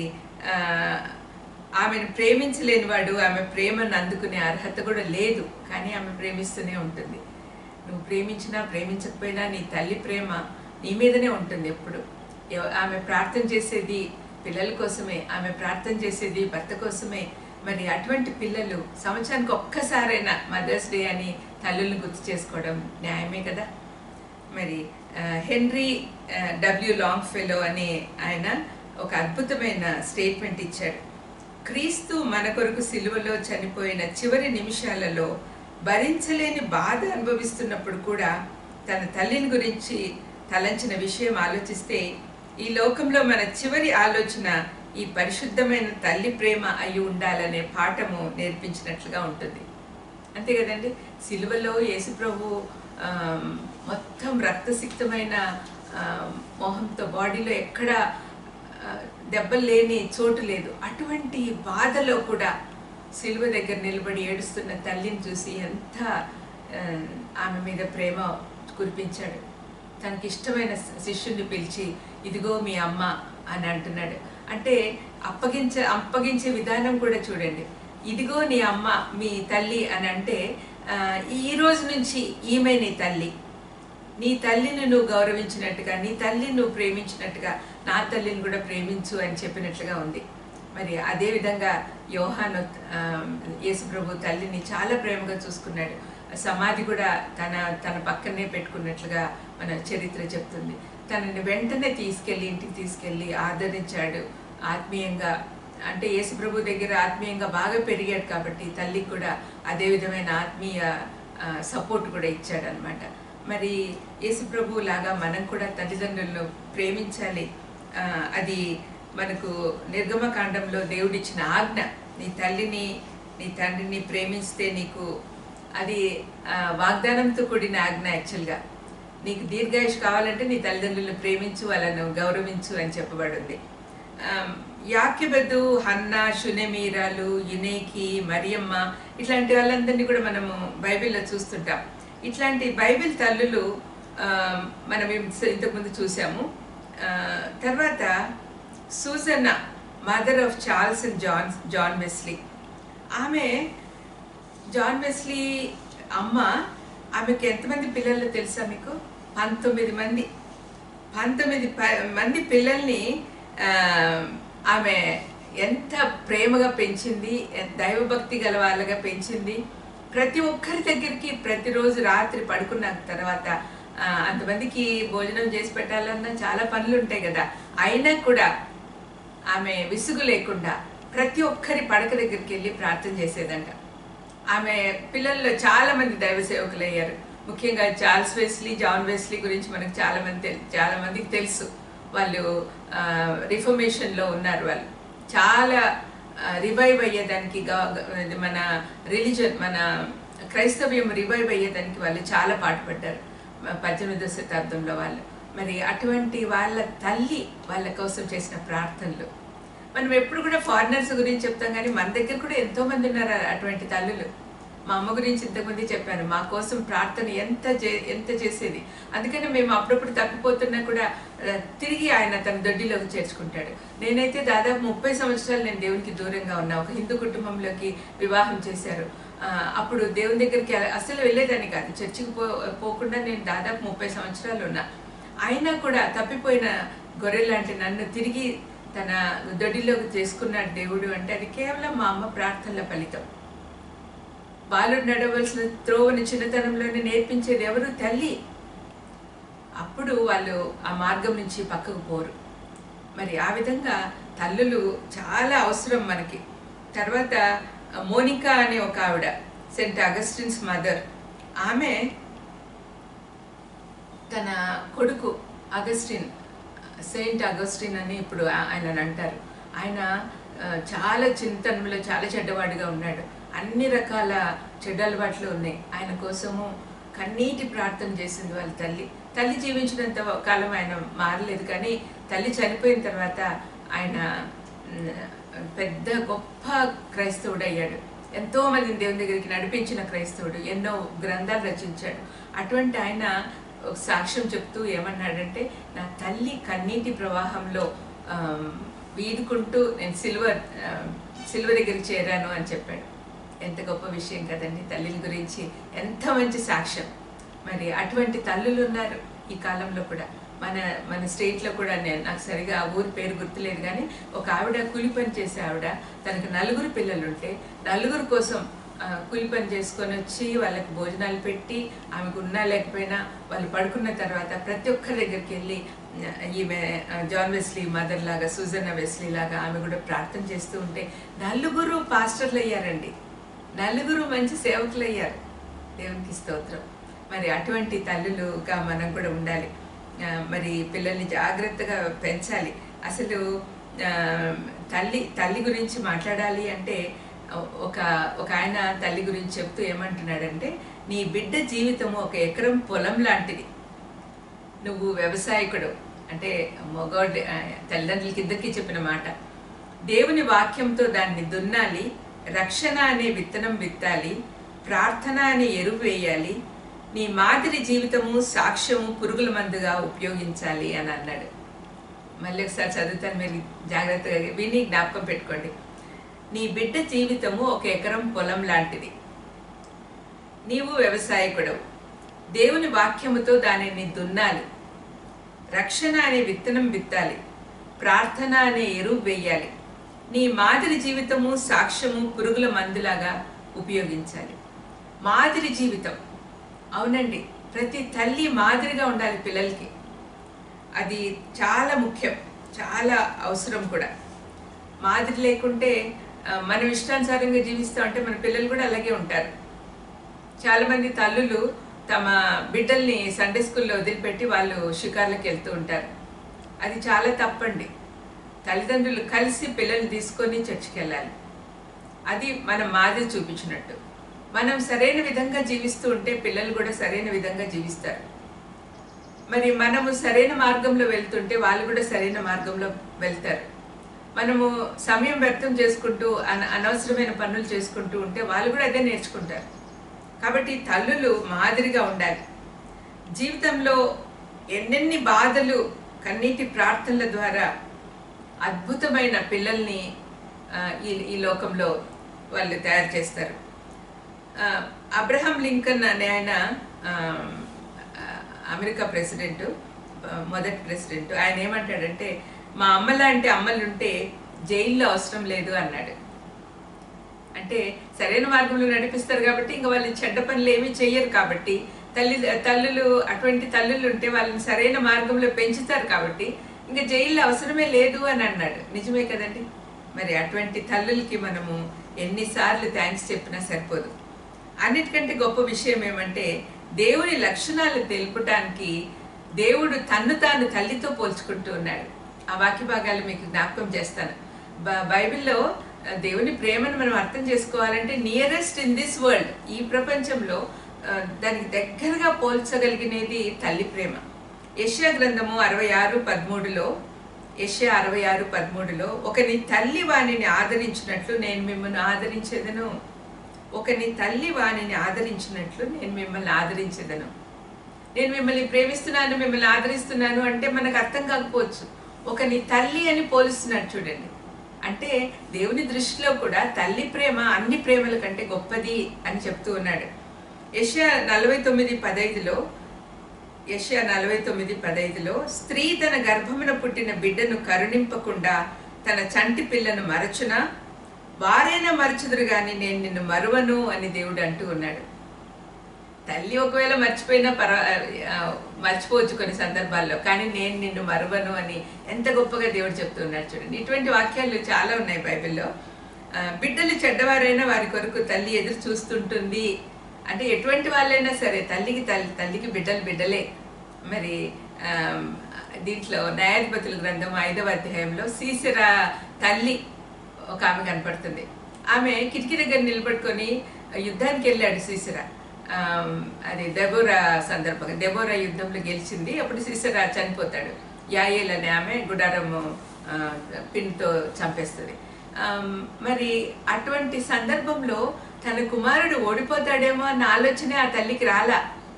ఆమెను ప్రేమించలేని వాడు ఆమె ప్రేమను అందుకునే అర్హత కూడా లేదు. కానీ ఆమె ప్రేమిస్తూనే ఉంటుంది. నువ్వు ప్రేమించినా ప్రేమించకపోయినా నీ తల్లి ప్రేమ నీ మీదనే ఉంటుంది ఎప్పుడు. ఆమె ప్రార్థన చేసేది పిల్లల కోసమే, ఆమె ప్రార్థన చేసేది భర్త కోసమే. మరి అటువంటి పిల్లలు సంవత్సరానికి ఒక్కసారైనా మదర్స్ డే అని తల్లులను గుర్తు చేసుకోవడం న్యాయమే కదా. మరి హెన్రీ డబ్ల్యూ లాంగ్ ఫెలో అనే ఆయన ఒక అద్భుతమైన స్టేట్మెంట్ ఇచ్చాడు. క్రీస్తు మన కొరకు సిలువలో చనిపోయిన చివరి నిమిషాలలో భరించలేని బాధ అనుభవిస్తున్నప్పుడు కూడా తన తల్లిని గురించి తలంచిన విషయం ఆలోచిస్తే, ఈ లోకంలో మన చివరి ఆలోచన ఈ పరిశుద్ధమైన తల్లి ప్రేమ అయి ఉండాలనే పాఠము నేర్పించినట్లుగా ఉంటుంది. అంతే కదండి. సిలువలో యేసుప్రభు మొత్తం రక్తసిక్తమైన మోహంతో బాడీలో ఎక్కడ దెబ్బలు లేని చోటు లేదు. అటువంటి బాధలో కూడా సిలువ దగ్గర నిలబడి ఏడుస్తున్న తల్లిని చూసి ఎంత ఆమె మీద ప్రేమ కురిపించాడు. తనకి ఇష్టమైన శిష్యుని పిలిచి, ఇదిగో మీ అమ్మ అని అంటున్నాడు. అంటే అప్పగించే అప్పగించే విధానం కూడా చూడండి. ఇదిగో నీ అమ్మ, మీ తల్లి అని అంటే, ఈ రోజు నుంచి ఈమె నీ తల్లి. నీ తల్లిని నువ్వు గౌరవించినట్టుగా, నీ తల్లిని నువ్వు ప్రేమించినట్టుగా నా తల్లిని కూడా ప్రేమించు అని చెప్పినట్లుగా ఉంది. మరి అదేవిధంగా యోహాను యేసుప్రభు తల్లిని చాలా ప్రేమగా చూసుకున్నాడు. సమాధి కూడా తన తన పక్కనే పెట్టుకున్నట్లుగా మన చరిత్ర చెప్తుంది. తనని వెంటనే తీసుకెళ్ళి ఇంటికి తీసుకెళ్ళి ఆదరించాడు ఆత్మీయంగా. అంటే యేసుప్రభు దగ్గర ఆత్మీయంగా బాగా పెరిగాడు కాబట్టి తల్లికి కూడా అదే విధమైన ఆత్మీయ సపోర్ట్ కూడా ఇచ్చాడు అనమాట. మరి యేసుప్రభు లాగా మనం కూడా తల్లిదండ్రులను ప్రేమించాలి. అది మనకు నిర్గమకాండంలో దేవుడిచ్చిన ఆజ్ఞ. నీ తల్లిని నీ తండ్రిని ప్రేమిస్తే నీకు అది వాగ్దానంతో కూడిన ఆజ్ఞ. యాక్చువల్గా నీకు దీర్ఘాయుష్ కావాలంటే నీ తల్లిదండ్రులను ప్రేమించు, వాళ్ళను గౌరవించు అని చెప్పబడింది. యాకెబెదు, హన్నా, షునెమీరాలు, యునేకి, మరియమ్మ ఇట్లాంటి వాళ్ళందరినీ కూడా మనము బైబిల్లో చూస్తుంటాం. ఇట్లాంటి బైబిల్ తల్లులు మనం ఇంతకుముందు చూసాము. తర్వాత Susanna, mother of Charles and John John Wesley. ఆమె జాన్ వెస్లీ అమ్మ. ఆమెకి ఎంతమంది పిల్లలు తెలుసా మీకు? పంతొమ్మిది మంది పంతొమ్మిది మంది పిల్లల్ని ఆమె ఎంత ప్రేమగా పెంచింది, దైవభక్తి గల వాళ్ళగా పెంచింది. ప్రతి ఒక్కరి దగ్గరికి ప్రతిరోజు రాత్రి పడుకున్న తర్వాత అంతమందికి భోజనం చేసి పెట్టాలన్నా చాలా పనులు ఉంటాయి కదా. అయినా కూడా ఆమె విసుగు లేకుండా ప్రతి ఒక్కరి పడక దగ్గరికి వెళ్ళి ప్రార్థన చేసేదంట. ఆమె పిల్లల్లో చాలా మంది దైవ సేవకులు అయ్యారు. ముఖ్యంగా చార్ల్స్ వెస్లీ, జాన్ వెస్లీ గురించి మనకు చాలా మంది చాలా మందికి తెలుసు. వాళ్ళు రిఫర్మేషన్లో ఉన్నారు. వాళ్ళు చాలా రివైవ్ అయ్యేదానికి, మన రిలీజన్ మన క్రైస్తవ్యం రివైవ్ అయ్యేదానికి వాళ్ళు చాలా పాటుపడ్డారు పద్దెనిమిదవ శతాబ్దంలో వాళ్ళు. మరి అటువంటి వాళ్ళ తల్లి వాళ్ళ కోసం చేసిన ప్రార్థనలు. మనం ఎప్పుడు కూడా ఫారినర్స్ గురించి చెప్తాం కానీ మన దగ్గర కూడా ఎంతో మంది ఉన్నారు అటువంటి తల్లులు. మా అమ్మ గురించి ఇంతకుముందు చెప్పాను. మా కోసం ప్రార్థన ఎంత చే ఎంత చేసేది. అందుకని మేము అప్పుడప్పుడు తప్పిపోతున్నా కూడా తిరిగి ఆయన తన దొడ్డిలోకి చేర్చుకుంటాడు. నేనైతే దాదాపు ముప్పై సంవత్సరాలు నేను దేవునికి దూరంగా ఉన్నా. ఒక హిందూ కుటుంబంలోకి వివాహం చేశారు. అప్పుడు దేవుని దగ్గరికి అసలు వెళ్ళేదాన్ని కాదు. చర్చికి పో పోకుండా నేను దాదాపు ముప్పై సంవత్సరాలు ఉన్నా. అయినా కూడా తప్పిపోయిన గొర్రెలాంటి నన్ను తిరిగి తన దొడ్డిలోకి చేసుకున్నాడు దేవుడు. అంటే అది కేవలం మా అమ్మ ప్రార్థనల ఫలితం. బాలుడు నడవలసిన త్రోవని చిన్నతనంలోనే నేర్పించేది ఎవరు? తల్లి. అప్పుడు వాళ్ళు ఆ మార్గం నుంచి పక్కకు పోరు. మరి ఆ విధంగా తల్లులు చాలా అవసరం మనకి. తర్వాత మోనికా అనే ఒక ఆవిడ, సెయింట్ అగస్టిన్స్ మదర్. ఆమె తన కొడుకు అగస్టిన్, సెయింట్ అగస్టిన్ అని ఇప్పుడు ఆయనను అంటారు. ఆయన చాలా చింతనలో చాలా చెడ్డవాడిగా ఉన్నాడు. అన్ని రకాల చెడ్డ అలవాట్లు ఉన్నాయి. ఆయన కోసము కన్నీటి ప్రార్థన చేసింది వాళ్ళ తల్లి. తల్లి జీవించినంత కాలం ఆయన మారలేదు, కానీ తల్లి చనిపోయిన తర్వాత ఆయన పెద్ద గొప్ప క్రైస్తవుడు అయ్యాడు. ఎంతో మందిని దేవుని దగ్గరికి నడిపించిన క్రైస్తవుడు. ఎన్నో గ్రంథాలు రచించాడు. అటువంటి ఆయన ఒక సాక్ష్యం చెప్తూ ఏమన్నాడంటే, నా తల్లి కన్నీటి ప్రవాహంలో వీడుకుంటూ నేను సిల్వర్ సిల్వ దగ్గరికి చేరాను అని చెప్పాడు. ఎంత గొప్ప విషయం కదండి తల్లిల గురించి. ఎంత మంచి సాక్ష్యం. మరి అటువంటి తల్లులు ఉన్నారు ఈ కాలంలో కూడా. మన మన స్టేట్లో కూడా, నేను నాకు సరిగా ఆ ఊరి పేరు గుర్తులేదు కానీ, ఒక ఆవిడ కూలి పని చేసే ఆవిడ, తనకు నలుగురు పిల్లలు ఉంటే నలుగురు కోసం కూలి పని చేసుకొని వచ్చి వాళ్ళకి భోజనాలు పెట్టి, ఆమెకు ఉన్నా లేకపోయినా వాళ్ళు పడుకున్న తర్వాత ప్రతి ఒక్కరి దగ్గరికి వెళ్ళి ఈమె జాన్ వెస్లీ మదర్ లాగా, సూజన్నా వెస్లీ లాగా ఆమె కూడా ప్రార్థన చేస్తూ ఉంటే నలుగురు పాస్టర్లు అయ్యారండి. నలుగురు మంచి సేవకులు అయ్యారు. దేవునికి స్తోత్రం. మరి అటువంటి తల్లులుగా మనం కూడా ఉండాలి. మరి పిల్లల్ని జాగ్రత్తగా పెంచాలి. అసలు తల్లి తల్లి గురించి మాట్లాడాలి అంటే, ఒక ఒక ఆయన తల్లి గురించి చెప్తూ ఏమంటున్నాడంటే, నీ బిడ్డ జీవితము ఒక ఎకరం పొలం లాంటిది. నువ్వు వ్యవసాయకుడు అంటే మగవాడి తల్లిదండ్రులకి ఇద్దరికి చెప్పిన మాట. దేవుని వాక్యంతో దాన్ని దున్నాలి, రక్షణ అనే విత్తనం విత్తాలి, ప్రార్థన అనే ఎరువు వేయాలి, నీ మాదిరి జీవితము సాక్ష్యము పురుగుల మందుగా ఉపయోగించాలి అని అన్నాడు. మళ్ళీ ఒకసారి చదువుతాను, మీరు జాగ్రత్తగా విని జ్ఞాపకం పెట్టుకోండి. నీ బిడ్డ జీవితము ఒక ఎకరం పొలం లాంటిది. నీవు వ్యవసాయకుడవు. దేవుని వాక్యముతో దానిని దున్నాలి, రక్షణ అనే విత్తనం విత్తాలి, ప్రార్థన అనే ఎరువు వేయాలి, నీ మాదిరి జీవితము సాక్ష్యము పురుగుల మందులాగా ఉపయోగించాలి. మాదిరి జీవితం. అవునండి, ప్రతి తల్లి మాదిరిగా ఉండాలి పిల్లలకి. అది చాలా ముఖ్యం, చాలా అవసరం కూడా. మాదిరి లేకుంటే మనం ఇష్టానుసారంగా జీవిస్తాం అంటే మన పిల్లలు కూడా అలాగే ఉంటారు. చాలామంది తల్లులు తమ బిడ్డల్ని సండే స్కూల్లో వదిలిపెట్టి వాళ్ళు షికార్లకు వెళ్తూ ఉంటారు. అది చాలా తప్పండి. తల్లిదండ్రులు కలిసి పిల్లల్ని తీసుకొని చర్చికి వెళ్ళాలి. అది మనం మాదిరి చూపించినట్టు. మనం సరైన విధంగా జీవిస్తూ ఉంటే పిల్లలు కూడా సరైన విధంగా జీవిస్తారు. మరి మనము సరైన మార్గంలో వెళ్తుంటే వాళ్ళు కూడా సరైన మార్గంలో వెళ్తారు. మనము సమయం వ్యర్థం చేసుకుంటూ అన అనవసరమైన పనులు చేసుకుంటూ ఉంటే వాళ్ళు కూడా అదే నేర్చుకుంటారు. కాబట్టి తల్లులు మాదిరిగా ఉండాలి. జీవితంలో ఎన్నెన్ని బాధలు, కన్నీటి ప్రార్థనల ద్వారా అద్భుతమైన పిల్లల్ని ఈ ఈ లోకంలో వాళ్ళు తయారు చేస్తారు. అబ్రహాం లింకన్ అనే ఆయన అమెరికా ప్రెసిడెంట్, మొదటి ప్రెసిడెంట్. ఆయన ఏమంటాడంటే, మా అమ్మలాంటి అమ్మలుంటే జైల్లో అవసరం లేదు అన్నాడు. అంటే సరైన మార్గంలో నడిపిస్తారు కాబట్టి ఇంకా వాళ్ళు చెడ్డ పనులు ఏమీ చెయ్యరు కాబట్టి, తల్లి తల్లులు అటువంటి తల్లులు ఉంటే వాళ్ళని సరైన మార్గంలో పెంచుతారు కాబట్టి ఇంకా జైల్లో అవసరమే లేదు అని అన్నాడు. నిజమే కదండి. మరి అటువంటి తల్లులకి మనము ఎన్నిసార్లు థ్యాంక్స్ చెప్పినా సరిపోదు. అన్నిటికంటే గొప్ప విషయం ఏమంటే, దేవుని లక్షణాలు తెలుపటానికి దేవుడు తన్ను తాను తల్లితో పోల్చుకుంటూ ఉన్నాడు. ఆ వాక్య భాగాలు మీకు జ్ఞాపకం చేస్తాను. బైబిల్లో దేవుని ప్రేమను మనం అర్థం చేసుకోవాలంటే నియరెస్ట్ ఇన్ దిస్ వరల్డ్, ఈ ప్రపంచంలో దానికి దగ్గరగా పోల్చగలిగినది తల్లి ప్రేమ. యెషయా గ్రంథము అరవై ఆరు పదమూడులో యెషయా అరవై ఆరు పదమూడులో ఒకని తల్లి వాణిని ఆదరించినట్లు నేను మిమ్మల్ని ఆదరించేదను. ఒకని తల్లి వాణిని ఆదరించినట్లు నేను మిమ్మల్ని ఆదరించేదను. నేను మిమ్మల్ని ప్రేమిస్తున్నాను, మిమ్మల్ని ఆదరిస్తున్నాను అంటే మనకు అర్థం కాకపోవచ్చు. ఒకని తల్లి అని పోలుస్తున్నాడు చూడండి. అంటే దేవుని దృష్టిలో కూడా తల్లి ప్రేమ అన్ని ప్రేమల కంటే గొప్పది అని చెప్తూ ఉన్నాడు. యెషయా నలభై తొమ్మిది పదైదులో యెషయా నలభై తొమ్మిది పదైదులో స్త్రీ తన గర్భమున పుట్టిన బిడ్డను కరుణింపకుండా తన చంటి పిల్లను మరచునా, వారైనా మరచుదురు గాని నేను నిన్ను మరువను అని దేవుడు అంటూ ఉన్నాడు. తల్లి ఒకవేళ మర్చిపోయినా పర్వా మర్చిపోవచ్చు కొన్ని సందర్భాల్లో, కానీ నేను నిన్ను మరువను అని ఎంత గొప్పగా దేవుడు చెప్తున్నాడు చూడండి. ఇటువంటి వాక్యాలు చాలా ఉన్నాయి బైబిల్లో. బిడ్డలు చెడ్డవారైనా వారి కొరకు తల్లి ఎదురు చూస్తుంటుంది అంటే ఎటువంటి వాళ్ళైనా సరే తల్లికి తల్లి తల్లికి బిడ్డలు బిడ్డలే. మరి దీంట్లో న్యాయాధిపతుల గ్రంథం ఐదవ అధ్యాయంలో సీసెరా తల్లి ఒక ఆమె కనపడుతుంది. ఆమె కిటికీ దగ్గర నిలబడుకొని యుద్ధానికి వెళ్ళాడు సీసెరా. అది దెబోరా సందర్భంగా, దెబోరా యుద్ధంలో గెలిచింది. అప్పుడు సీసెరా చనిపోతాడు. యాయేల్ అనే ఆమె గుడారము పిన్తో చంపేస్తుంది. మరి అటువంటి సందర్భంలో తన కుమారుడు ఓడిపోతాడేమో అన్న ఆలోచనే ఆ తల్లికి రాలా.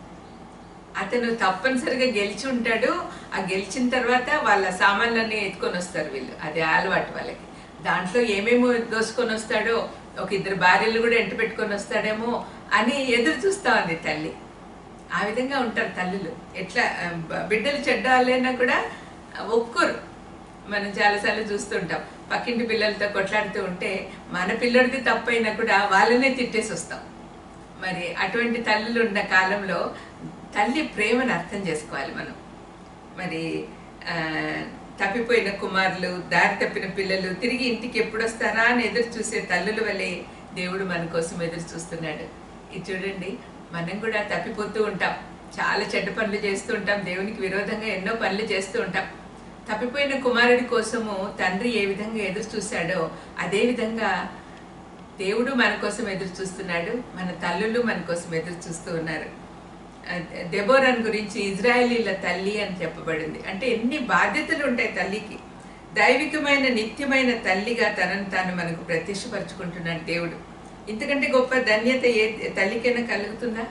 అతను తప్పనిసరిగా గెలిచి ఉంటాడు. ఆ గెలిచిన తర్వాత వాళ్ళ సామాన్లన్నీ ఎత్తుకొని వస్తారు వీళ్ళు, అది అలవాటు వాళ్ళకి. దాంట్లో ఏమేమో దోసుకొని వస్తాడో, ఒక ఇద్దరు భార్యలు కూడా ఎంట పెట్టుకొని వస్తాడేమో అని ఎదురు చూస్తా ఉంది తల్లి. ఆ విధంగా ఉంటారు తల్లులు. ఎట్లా బిడ్డలు చెడ్డ వాళ్ళైనా కూడా ఒక్కరు. మనం చాలాసార్లు చూస్తుంటాం, పక్కింటి పిల్లలతో కొట్లాడుతూ ఉంటే మన పిల్లడిది తప్పైనా కూడా వాళ్ళనే తిట్టేసి వస్తాం. మరి అటువంటి తల్లులు ఉన్న కాలంలో తల్లి ప్రేమను అర్థం చేసుకోవాలి మనం. మరి తప్పిపోయిన కుమారులు, దారి తప్పిన పిల్లలు తిరిగి ఇంటికి ఎప్పుడు వస్తారా అని ఎదురు చూసే తల్లుల వల్లే దేవుడు మన కోసం ఎదురు చూస్తున్నాడు. ఇది చూడండి, మనం కూడా తప్పిపోతూ ఉంటాం, చాలా చెడ్డ పనులు చేస్తూ ఉంటాం, దేవునికి విరోధంగా ఎన్నో పనులు చేస్తూ ఉంటాం. తప్పిపోయిన కుమారుడి కోసము తండ్రి ఏ విధంగా ఎదురు చూశాడో అదే విధంగా దేవుడు మన కోసం ఎదురు చూస్తున్నాడు. మన తల్లులు మన కోసం ఎదురు చూస్తూ ఉన్నారు. దెబోరాను గురించి ఇజ్రాయేలీల తల్లి అని చెప్పబడింది. అంటే ఎన్ని బాధ్యతలు ఉంటాయి తల్లికి. దైవికమైన నిత్యమైన తల్లిగా తనను తాను మనకు ప్రత్యక్షపరుచుకుంటున్నాడు దేవుడు. ఇంతకంటే గొప్ప ధన్యత ఏ తల్లికైనా కలుగుతుందా?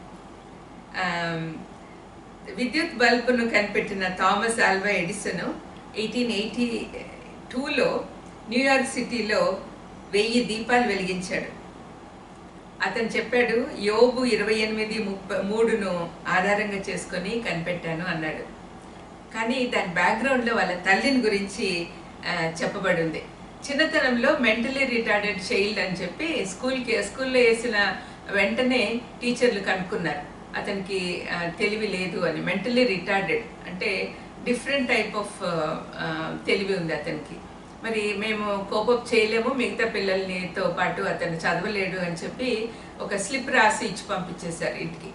విద్యుత్ బల్బును కనిపెట్టిన Thomas Alva Edison eighteen eighty టూలో న్యూయార్క్ సిటీలో వెయ్యి దీపాలు వెలిగించాడు. అతను చెప్పాడు, యోబు ఇరవై ఎనిమిది ముప్పై మూడును ఆధారంగా చేసుకొని కనిపెట్టాను అన్నాడు. కానీ దాని బ్యాక్గ్రౌండ్లో వాళ్ళ తల్లిని గురించి చెప్పబడి ఉంది. చిన్నతనంలో మెంటలీ రిటార్డెడ్ చైల్డ్ అని చెప్పి స్కూల్కి స్కూల్లో వేసిన వెంటనే టీచర్లు కనుక్కున్నారు అతనికి తెలివి లేదు అని. మెంటలీ రిటార్డెడ్ అంటే డిఫరెంట్ టైప్ ఆఫ్ తెలివి ఉంది అతనికి. మరి మేము కోపప్ చేయలేము, మిగతా పిల్లలనితో పాటు అతను చదవలేడు అని చెప్పి ఒక స్లిప్ రాసి ఇచ్చి పంపించేశారు ఇంటికి.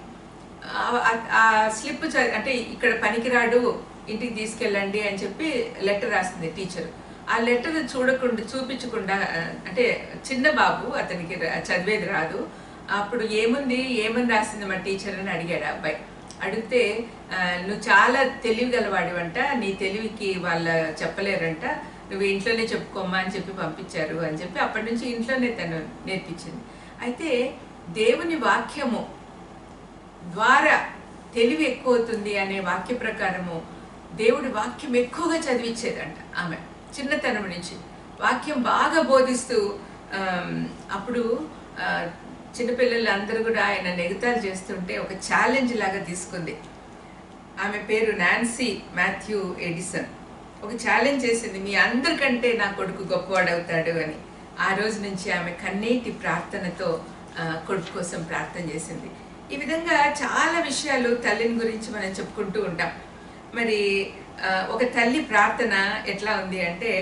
ఆ స్లిప్ అంటే ఇక్కడ పనికిరాడు, ఇంటికి తీసుకెళ్ళండి అని చెప్పి లెటర్ రాసింది టీచర్. ఆ లెటర్ చూడకుండా చూపించకుండా, అంటే చిన్న బాబు అతనికి చదివేది రాదు. అప్పుడు ఏముంది ఏమని రాసింది మా టీచర్ అని అడిగాడు అబ్బాయి. అడిగితే నువ్వు చాలా తెలివి గలవాడివంట, నీ తెలివికి వాళ్ళ చెప్పలేరంట, నువ్వు ఇంట్లోనే చెప్పుకోమ్మా అని చెప్పి పంపించారు అని చెప్పి అప్పటి నుంచి ఇంట్లోనే తను నేర్పించింది. అయితే దేవుని వాక్యము ద్వారా తెలివి ఎక్కువ అవుతుంది అనే వాక్య ప్రకారము దేవుడి వాక్యం ఎక్కువగా చదివించేదంట ఆమె చిన్నతనం నుంచి. వాక్యం బాగా బోధిస్తూ అప్పుడు చిన్నపిల్లలు అందరూ కూడా ఆయన నెగతాలు చేస్తుంటే ఒక ఛాలెంజ్ లాగా తీసుకుంది. ఆమె పేరు నాన్సీ మాథ్యూ ఎడిసన్. ఒక ఛాలెంజ్ చేసింది, మీ అందరికంటే నా కొడుకు గొప్పవాడవుతాడు అని. ఆ రోజు నుంచి ఆమె కన్నీటి ప్రార్థనతో కొడుకు కోసం ప్రార్థన చేసింది. ఈ విధంగా చాలా విషయాలు తల్లిని గురించి మనం చెప్పుకుంటూ ఉంటాం. మరి ఒక తల్లి ప్రార్థన ఎట్లా ఉంది అంటే,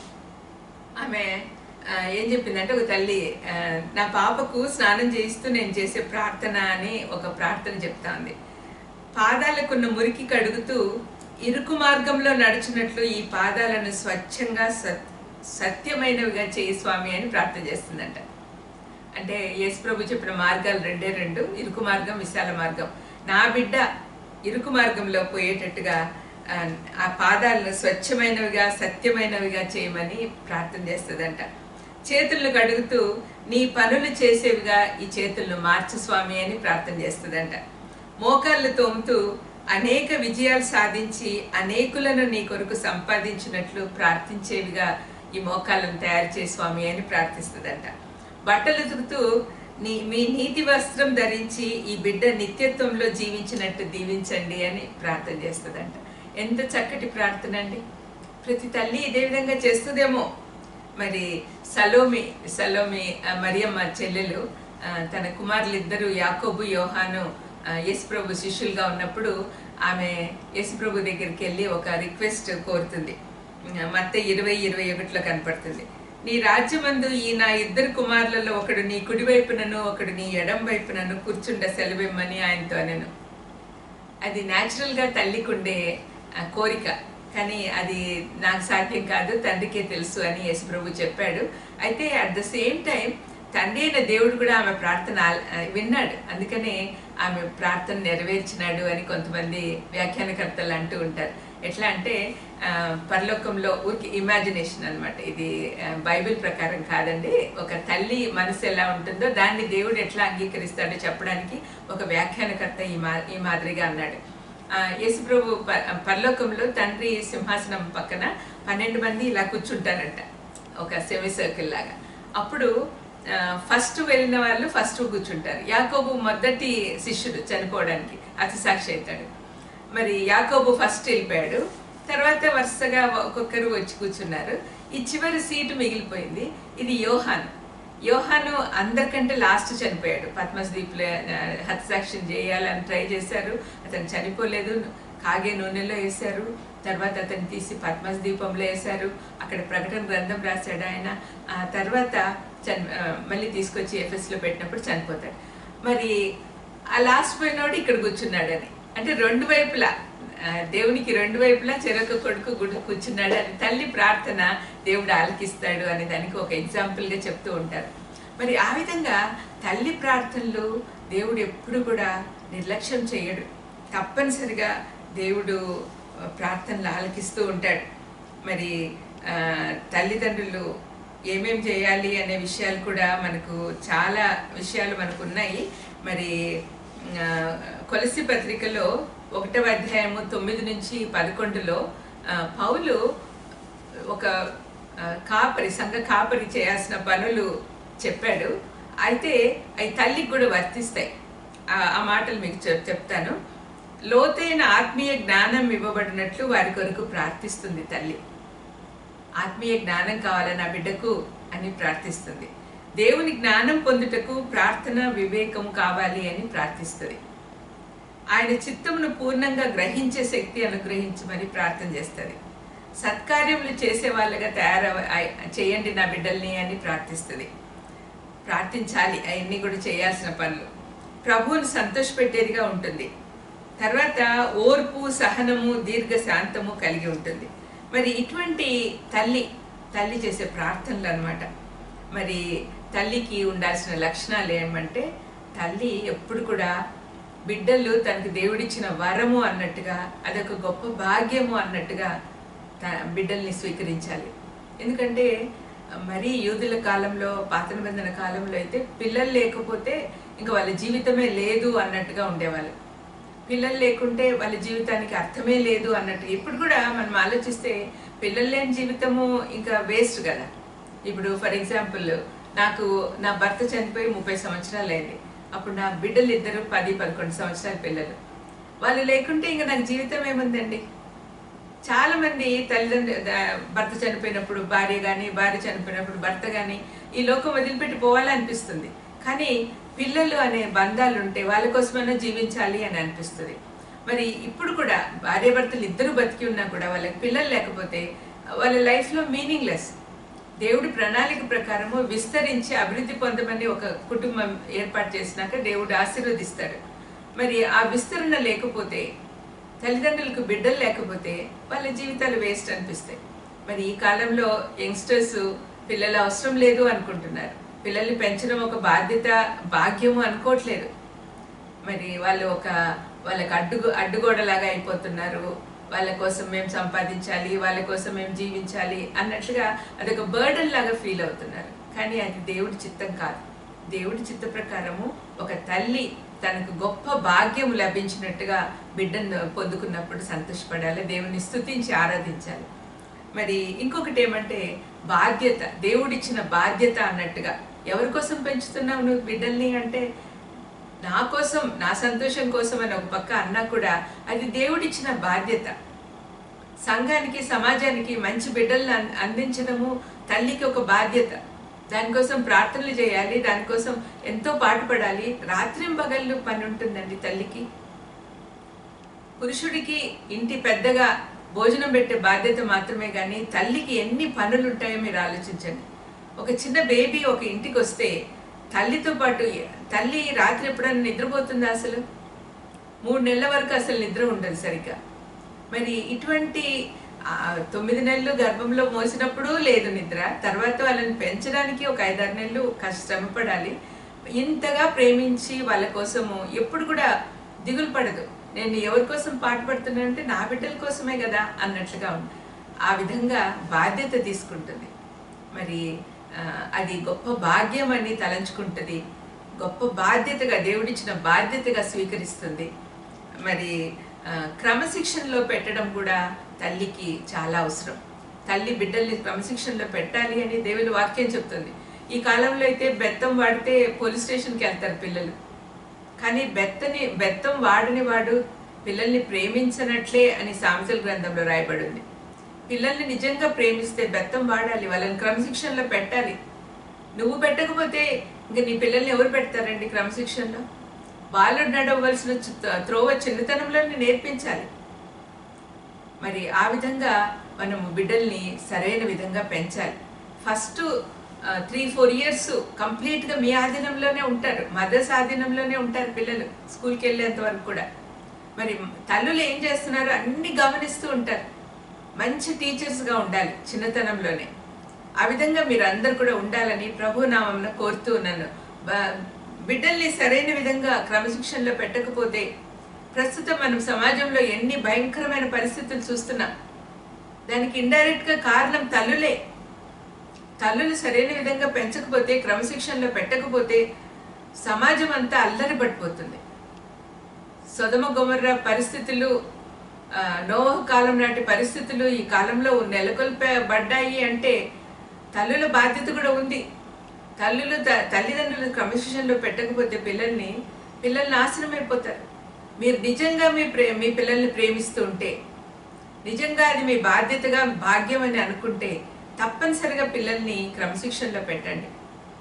ఆమె ఏం చెప్పిందంటే, ఒక తల్లి నా పాపకు స్నానం చేయిస్తూ నేను చేసే ప్రార్థన అని ఒక ప్రార్థన చెప్తా ఉంది. పాదాలకున్న మురికి కడుగుతూ ఇరుకు మార్గంలో నడిచినట్లు ఈ పాదాలను స్వచ్ఛంగా సత్యమైనవిగా చేయి స్వామి అని ప్రార్థన చేస్తుందంట. అంటే యేసు ప్రభు చెప్పిన మార్గాలు రెండే రెండు, ఇరుకు మార్గం, విశాల మార్గం. నా బిడ్డ ఇరుకు మార్గంలో పోయేటట్టుగా ఆ పాదాలను స్వచ్ఛమైనవిగా సత్యమైనవిగా చేయమని ప్రార్థన చేస్తుందంట. చేతులను కడుగుతూ నీ పనులు చేసేవిగా ఈ చేతులను మార్చు స్వామి అని ప్రార్థన చేస్తుందంట. మోకాళ్ళు తోముతూ అనేక విజయాలు సాధించి అనేకులను నీ కొరకు సంపాదించినట్లు ప్రార్థించేవిగా ఈ మోకాళ్ళను తయారు చేయ స్వామి అని ప్రార్థిస్తుందంట. బట్టలు ఉతుకుతూ నీ మీ నీతి వస్త్రం ధరించి ఈ బిడ్డ నిత్యత్వంలో జీవించినట్టు దీవించండి అని ప్రార్థన చేస్తుందంట. ఎంత చక్కటి ప్రార్థన అండి! ప్రతి తల్లి ఇదే విధంగా చేస్తుందేమో. మరి సలోమి సలోమి మరియమ్మ చెల్లెలు తన కుమారులు ఇద్దరు యాకోబు యోహాను యేసుప్రభు శిష్యులుగా ఉన్నప్పుడు ఆమె యేసుప్రభు దగ్గరికి వెళ్ళి ఒక రిక్వెస్ట్ కోరుతుంది. మత్తయి ఇరవై ఇరవై ఒకటిలో కనపడుతుంది. నీ రాజ్యమందు ఈ నా ఇద్దరు కుమారులలో ఒకడు నీ కుడి వైపునను ఒకడు నీ ఎడం వైపునను కూర్చుండ సెలవిమ్మని ఆయనతో అనెను. అది న్యాచురల్గా తల్లికి ఉండే కోరిక, కానీ అది నాకు సాధ్యం కాదు, తండ్రికే తెలుసు అని యేసుప్రభు చెప్పాడు. అయితే అట్ ద సేమ్ టైం తండ్రి అయిన దేవుడు కూడా ఆమె ప్రార్థన విన్నాడు, అందుకనే ఆమె ప్రార్థన నెరవేర్చినాడు అని కొంతమంది వ్యాఖ్యానకర్తలు అంటూ ఉంటారు. ఎట్లా అంటే పరలోకంలో ఊరికి ఇమాజినేషన్ అనమాట, ఇది బైబిల్ ప్రకారం కాదండి. ఒక తల్లి మనసు ఎలా ఉంటుందో దాన్ని దేవుడు ఎట్లా అంగీకరిస్తాడో చెప్పడానికి ఒక వ్యాఖ్యానకర్త ఈ మా ఈ మాదిరిగా అన్నాడు. యేసుప్రభు పరలోకంలో తండ్రి సింహాసనం పక్కన పన్నెండు మంది ఇలా కూర్చుంటారంట, ఒక సెమీ సర్కిల్ లాగా. అప్పుడు ఫస్ట్ వెళ్ళిన వాళ్ళు ఫస్ట్ కూర్చుంటారు. యాకోబు మొదటి శిష్యుడు చనిపోవడానికి అతిసాక్షి అవుతాడు. మరి యాకోబు ఫస్ట్ వెళ్ళిపోయాడు, తర్వాత వరుసగా ఒక్కొక్కరు వచ్చి కూర్చున్నారు. ఈ చివరి సీటు మిగిలిపోయింది. ఇది యోహాను. యోహాను అందరికంటే లాస్ట్ చనిపోయాడు. పద్మస్ దీపులో హతసాక్ష్యం చేయాలని ట్రై చేశారు, అతను చనిపోలేదు. కాగే నూనెలో వేశారు, తర్వాత అతను తీసి పద్మస్ దీపంలో వేశారు. అక్కడ ప్రకటన గ్రంథం రాశాడు ఆయన. ఆ తర్వాత చని మళ్ళీ తీసుకొచ్చి ఎఫ్ఎస్లో పెట్టినప్పుడు చనిపోతాడు. మరి ఆ లాస్ట్ పోయినోడు ఇక్కడ కూర్చున్నాడని, అంటే రెండు వైపులా దేవునికి రెండు వైపులా చెరొక కొడుకు గుడి కూర్చున్నాడు అని తల్లి ప్రార్థన దేవుడు ఆలకిస్తాడు అనే దానికి ఒక ఎగ్జాంపుల్గా చెప్తూ ఉంటారు. మరి ఆ విధంగా తల్లి ప్రార్థనలు దేవుడు ఎప్పుడు కూడా నిర్లక్ష్యం చేయడు. తప్పనిసరిగా దేవుడు ప్రార్థనలు ఆలకిస్తూ ఉంటాడు. మరి తల్లిదండ్రులు ఏమేం చేయాలి అనే విషయాలు కూడా మనకు చాలా విషయాలు మనకు ఉన్నాయి. మరి కొలసి పత్రికలో ఒకటవ అధ్యాయము తొమ్మిది నుంచి పదకొండులో పౌలు ఒక కాపరి సంఘ కాపరి చేయాల్సిన పనులు చెప్పాడు. అయితే అవి తల్లికి కూడా వర్తిస్తాయి. ఆ మాటలు మీకు చెప్తాను. లోతైన ఆత్మీయ జ్ఞానం ఇవ్వబడినట్లు వారి కొరకు ప్రార్థిస్తుంది తల్లి. ఆత్మీయ జ్ఞానం కావాలని నా బిడ్డకు అని ప్రార్థిస్తుంది. దేవుని జ్ఞానం పొందుటకు ప్రార్థన వివేకము కావాలి అని ప్రార్థిస్తుంది. ఆయన చిత్తమును పూర్ణంగా గ్రహించే శక్తి అనుగ్రహించమని ప్రార్థన చేస్తుంది. సత్కార్యములు చేసే వాళ్ళగా తయారవ చేయండి నా బిడ్డల్ని అని ప్రార్థిస్తుంది. ప్రార్థించాలి, అవన్నీ కూడా చేయాల్సిన పనులు. ప్రభువును సంతోషపెట్టేదిగా ఉంటుంది. తర్వాత ఓర్పు, సహనము, దీర్ఘ శాంతము కలిగి ఉంటుంది. మరి ఇటువంటి తల్లి తల్లి చేసే ప్రార్థనలు అన్నమాట. మరి తల్లికి ఉండాల్సిన లక్షణాలు ఏమంటే, తల్లి ఎప్పుడు కూడా బిడ్డలు తనకు దేవుడిచ్చిన వరము అన్నట్టుగా, అదొక గొప్ప భాగ్యము అన్నట్టుగా బిడ్డల్ని స్వీకరించాలి. ఎందుకంటే మరి యూదుల కాలంలో, పాత నిబంధన కాలంలో అయితే పిల్లలు లేకపోతే ఇంకా వాళ్ళ జీవితమే లేదు అన్నట్టుగా ఉండేవాళ్ళు. పిల్లలు లేకుంటే వాళ్ళ జీవితానికి అర్థమే లేదు అన్నట్టు. ఇప్పుడు కూడా మనం ఆలోచిస్తే పిల్లలు లేని జీవితము ఇంకా వేస్ట్ కదా. ఇప్పుడు ఫర్ ఎగ్జాంపుల్, నాకు నా భర్త చనిపోయి ముప్పై సంవత్సరాలు అయింది. అప్పుడు నా బిడ్డలు ఇద్దరు పది పదకొండు సంవత్సరాల పిల్లలు. వాళ్ళు లేకుంటే ఇంకా నాకు జీవితం ఏముందండి. చాలా మంది తల్లిదండ్రులు భర్త చనిపోయినప్పుడు భార్య కానీ, భార్య చనిపోయినప్పుడు భర్త కానీ ఈ లోకం వదిలిపెట్టి పోవాలనిపిస్తుంది. కానీ పిల్లలు అనే బంధాలు ఉంటే వాళ్ళ కోసమైనా జీవించాలి అని అనిపిస్తుంది. మరి ఇప్పుడు కూడా భార్య భర్తలు ఇద్దరు బతికి ఉన్నా కూడా వాళ్ళకి పిల్లలు లేకపోతే వాళ్ళ లైఫ్లో మీనింగ్లెస్. దేవుడి ప్రణాళిక ప్రకారము విస్తరించి అభివృద్ధి పొందమని ఒక కుటుంబం ఏర్పాటు చేసినాక దేవుడు ఆశీర్వదిస్తాడు. మరి ఆ విస్తరణ లేకపోతే, తల్లిదండ్రులకు బిడ్డలు లేకపోతే వాళ్ళ జీవితాలు వేస్ట్ అనిపిస్తాయి. మరి ఈ కాలంలో యంగ్స్టర్స్ పిల్లలు అవసరం లేదు అనుకుంటున్నారు. పిల్లల్ని పెంచడం ఒక బాధ్యత, భాగ్యము అనుకోవట్లేదు. మరి వాళ్ళు ఒక వాళ్ళకి అడ్డు అడ్డుగోడలాగా అయిపోతున్నారు. వాళ్ళ కోసం మేము సంపాదించాలి, వాళ్ళ కోసం మేము జీవించాలి అన్నట్లుగా అదొక బర్డన్ లాగా ఫీల్ అవుతున్నారు. కానీ అది దేవుడి చిత్తం కాదు. దేవుడి చిత్త ప్రకారము ఒక తల్లి తనకు గొప్ప భాగ్యము లభించినట్టుగా బిడ్డను పొందుకున్నప్పుడు సంతోషపడాలి, దేవుని స్తుతించి ఆరాధించాలి. మరి ఇంకొకటి ఏమంటే బాధ్యత, దేవుడిచ్చిన బాధ్యత అన్నట్టుగా. ఎవరి కోసం పెంచుతున్నావు నువ్వు బిడ్డల్ని అంటే, నా కోసం, నా సంతోషం కోసం అని ఒక పక్క అన్నా కూడా అది దేవుడిచ్చిన బాధ్యత. సంఘానికి, సమాజానికి మంచి బిడ్డలను అందించడము తల్లికి ఒక బాధ్యత. దానికోసం ప్రార్థనలు చేయాలి, దానికోసం ఎంతో పాటుపడాలి. రాత్రింబగళ్ళు పని ఉంటుందండి తల్లికి. పురుషుడికి ఇంటి పెద్దగా భోజనం పెట్టే బాధ్యత మాత్రమే కానీ తల్లికి ఎన్ని పనులు ఉంటాయో మీరు ఆలోచించండి. ఒక చిన్న బేబీ ఒక ఇంటికి వస్తే తల్లితో పాటు, తల్లి రాత్రి ఎప్పుడైనా నిద్రపోతుందా? అసలు మూడు నెలల వరకు అసలు నిద్ర ఉండదు సరిగ్గా. మరి ఇటువంటి తొమ్మిది నెలలు గర్భంలో మోసినప్పుడు లేదు నిద్ర. తర్వాత వాళ్ళని పెంచడానికి ఒక ఐదారు నెలలు కష్టపడాలి. ఇంతగా ప్రేమించి వాళ్ళ కోసము ఎప్పుడు కూడా దిగులు పడదు. నేను ఎవరి కోసం పాటుపడుతున్నానంటే నా బిడ్డల కోసమే కదా అన్నట్లుగా ఉంది. ఆ విధంగా బాధ్యత తీసుకుంటుంది. మరి అది గొప్ప భాగ్యం అని తలంచుకుంటుంది. గొప్ప బాధ్యతగా, దేవుడిచ్చిన బాధ్యతగా స్వీకరిస్తుంది. మరి క్రమశిక్షణలో పెట్టడం కూడా తల్లికి చాలా అవసరం. తల్లి బిడ్డల్ని క్రమశిక్షణలో పెట్టాలి అని దేవుని వాక్యం చెప్తుంది. ఈ కాలంలో అయితే బెత్తం వాడితే పోలీస్ స్టేషన్కి వెళ్తారు పిల్లలు. కానీ బెత్తని బెత్తం వాడని వాడు పిల్లల్ని ప్రేమించనట్లే అని సామెతల గ్రంథంలో రాయబడి ఉంది. పిల్లల్ని నిజంగా ప్రేమిస్తే బెత్తం వాడాలి, వాళ్ళని క్రమశిక్షణలో పెట్టాలి. నువ్వు పెట్టకపోతే ఇంక నీ పిల్లల్ని ఎవరు పెడతారండి క్రమశిక్షణలో? వాళ్ళు నడవలసిన త్రోవ చిన్నతనంలోనే నేర్పించాలి. మరి ఆ విధంగా మనము బిడ్డల్ని సరైన విధంగా పెంచాలి. ఫస్ట్ త్రీ ఫోర్ ఇయర్స్ కంప్లీట్గా మీ ఆధీనంలోనే ఉంటారు, మదర్స్ ఆధీనంలోనే ఉంటారు పిల్లలు స్కూల్కి వెళ్ళేంత వరకు కూడా. మరి తల్లులు ఏం చేస్తున్నారో అన్ని గమనిస్తూ ఉంటారు. మంచి టీచర్స్గా ఉండాలి చిన్నతనంలోనే. ఆ విధంగా మీరు అందరు కూడా ఉండాలని ప్రభు నామమున కోరుతూ ఉన్నాను. బిడ్డల్ని సరైన విధంగా క్రమశిక్షణలో పెట్టకపోతే ప్రస్తుతం మనం సమాజంలో ఎన్ని భయంకరమైన పరిస్థితులు చూస్తున్నాం. దానికి ఇండైరెక్ట్గా కారణం తల్లులే. తల్లులు సరైన విధంగా పెంచకపోతే, క్రమశిక్షణలో పెట్టకపోతే సమాజం అంతా అల్లరి పడిపోతుంది. సొదమ గొమొర్రా పరిస్థితులు, నోహు కాలం నాటి పరిస్థితులు ఈ కాలంలో నెలకొల్పబడ్డాయి అంటే తల్లుల బాధ్యత కూడా ఉంది. తల్లులు తల్లిదండ్రులు క్రమశిక్షణలో పెట్టకపోతే పిల్లల్ని పిల్లలు నాశనం అయిపోతారు. మీరు నిజంగా మీ ప్రే మీ పిల్లల్ని ప్రేమిస్తూ ఉంటే, నిజంగా అది మీ బాధ్యతగా భాగ్యం అని అనుకుంటే తప్పనిసరిగా పిల్లల్ని క్రమశిక్షణలో పెట్టండి.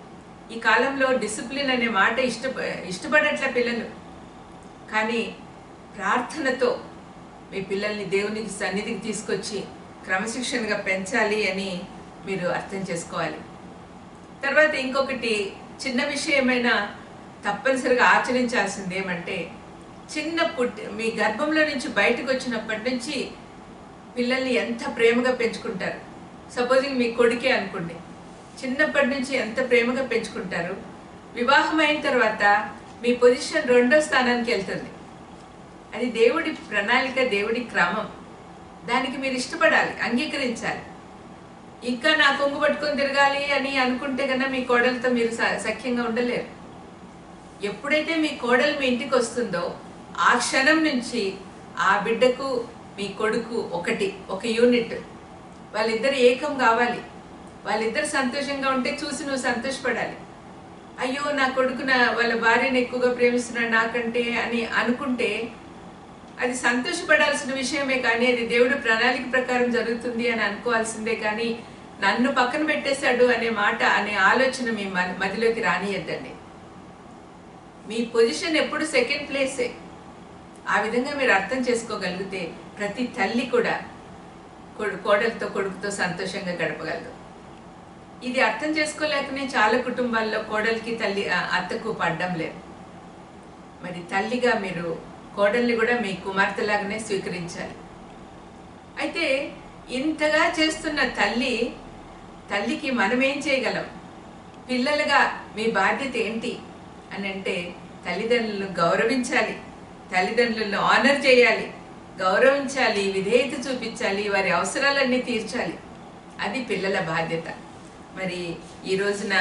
ఈ కాలంలో డిసిప్లిన్ అనే మాట ఇష్ట ఇష్టపడట్లే పిల్లలు. కానీ ప్రార్థనతో మీ పిల్లల్ని దేవునికి సన్నిధికి తీసుకొచ్చి క్రమశిక్షణగా పెంచాలి అని మీరు అర్థం చేసుకోవాలి. తర్వాత ఇంకొకటి చిన్న విషయమైనా తప్పనిసరిగా ఆచరించాల్సింది ఏమంటే, చిన్న పుట్టి మీ గర్భంలో నుంచి బయటకు వచ్చినప్పటి నుంచి పిల్లల్ని ఎంత ప్రేమగా పెంచుకుంటారు. సపోజింగ్ మీ కొడుకే అనుకోండి, చిన్నప్పటి నుంచి ఎంత ప్రేమగా పెంచుకుంటారు. వివాహం అయిన తర్వాత మీ పొజిషన్ రెండో స్థానానికి వెళ్తుంది. అది దేవుడి ప్రణాళిక, దేవుడి క్రమం. దానికి మీరు ఇష్టపడాలి, అంగీకరించాలి. ఇంకా నా కొంగు పట్టుకొని తిరగాలి అని అనుకుంటే కన్నా మీ కోడలతో మీరు సఖ్యంగా ఉండలేరు. ఎప్పుడైతే మీ కోడలు మీ ఇంటికి వస్తుందో ఆ క్షణం నుంచి ఆ బిడ్డకు మీ కొడుకు ఒకటి, ఒక యూనిట్. వాళ్ళిద్దరు ఏకం కావాలి. వాళ్ళిద్దరు సంతోషంగా ఉంటే చూసి నువ్వు సంతోషపడాలి. అయ్యో నా కొడుకు నా వాళ్ళ భార్యను ఎక్కువగా ప్రేమిస్తున్నాడు నాకంటే అని అనుకుంటే అది సంతోషపడాల్సిన విషయమే, కానీ అది దేవుడి ప్రణాళిక ప్రకారం జరుగుతుంది అని అనుకోవాల్సిందే. కానీ నన్ను పక్కన పెట్టేశాడు అనే మాట, అనే ఆలోచన మీ మదిలోకి రానియద్దండి. మీ పొజిషన్ ఎప్పుడు సెకండ్ ప్లేసే. ఆ విధంగా మీరు అర్థం చేసుకోగలిగితే ప్రతి తల్లి కూడా కోడలతో కొడుకుతో సంతోషంగా గడపగలదు. ఇది అర్థం చేసుకోలేకనే చాలా కుటుంబాల్లో కోడలికి తల్లి అత్తకు పడ్డం లేదు. మరి తల్లిగా మీరు కోడల్ని కూడా మీ కుమార్తెలాగానే స్వీకరించాలి. అయితే ఇంతగా చేస్తున్న తల్లి తల్లికి మనం ఏం చేయగలం? పిల్లలుగా మీ బాధ్యత ఏంటి అని అంటే, తల్లిదండ్రులను గౌరవించాలి, తల్లిదండ్రులను ఆనర్ చేయాలి, గౌరవించాలి, విధేయత చూపించాలి, వారి అవసరాలన్నీ తీర్చాలి. అది పిల్లల బాధ్యత. మరి ఈ రోజున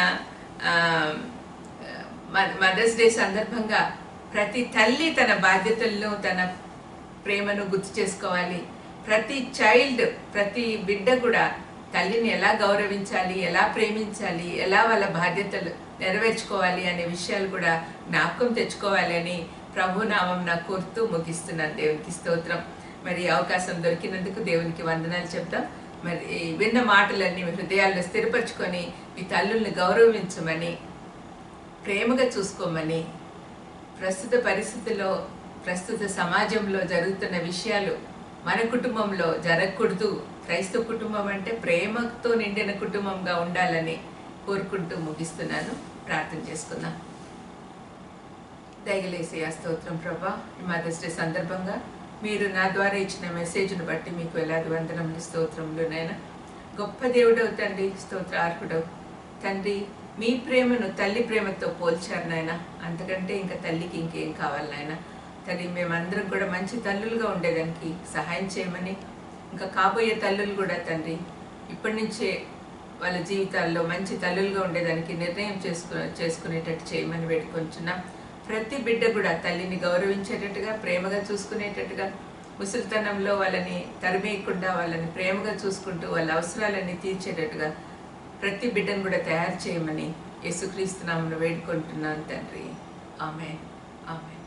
మదర్స్ డే సందర్భంగా ప్రతి తల్లి తన బాధ్యతలను, తన ప్రేమను గుర్తు చేసుకోవాలి. ప్రతి చైల్డ్, ప్రతి బిడ్డ కూడా తల్లిని ఎలా గౌరవించాలి, ఎలా ప్రేమించాలి, ఎలా వాళ్ళ బాధ్యతలు నెరవేర్చుకోవాలి అనే విషయాలు కూడా జ్ఞాపకం తెచ్చుకోవాలి అని ప్రభునామం నా కోరుతూ ముగిస్తున్నాను. దేవునికి స్తోత్రం. మరి అవకాశం దొరికినందుకు దేవునికి వందనాలు చెప్తాం. మరి విన్న మాటలన్నీ మీ హృదయాల్లో స్థిరపరచుకొని మీ తల్లుల్ని గౌరవించమని, ప్రేమగా చూసుకోమని, ప్రస్తుత పరిస్థితుల్లో, ప్రస్తుత సమాజంలో జరుగుతున్న విషయాలు మన కుటుంబంలో జరగకూడదు. క్రైస్తవ కుటుంబం అంటే ప్రేమతో నిండిన కుటుంబంగా ఉండాలని కోరుకుంటూ ముగిస్తున్నాను. ప్రార్థన చేసుకుందాం. దయగలేసే ఆ స్తోత్రం ప్రభా, ఈ మదర్స్ డే సందర్భంగా మీరు నా ద్వారా ఇచ్చిన మెసేజ్ను బట్టి మీకు వేలాది వందనములు, స్తోత్రములు. నాయన గొప్ప దేవుడవు తండ్రి, స్తోత్రార్హుడవు తండ్రి. మీ ప్రేమను తల్లి ప్రేమతో పోల్చారు నాయన. అంతకంటే ఇంకా తల్లికి ఇంకేం కావాలి నాయన. తండ్రి మేమందరం కూడా మంచి తల్లులుగా ఉండేదానికి సహాయం చేయమని, ఇంకా కాబోయే తల్లులు కూడా తండ్రి ఇప్పటి నుంచే వాళ్ళ జీవితాల్లో మంచి తల్లులుగా ఉండేదానికి నిర్ణయం చేసుకు చేసుకునేటట్టు చేయమని వేడుకొంచున్నాం. ప్రతి బిడ్డ కూడా తల్లిని గౌరవించేటట్టుగా, ప్రేమగా చూసుకునేటట్టుగా, ముసలితనంలో వాళ్ళని తరిమేయకుండా వాళ్ళని ప్రేమగా చూసుకుంటూ వాళ్ళ అవసరాలన్నీ తీర్చేటట్టుగా ప్రతి బిడ్డను కూడా తయారు చేయమని యేసుక్రీస్తు నామమున వేడుకుంటున్నాను తండ్రి. ఆమేన్, ఆమేన్.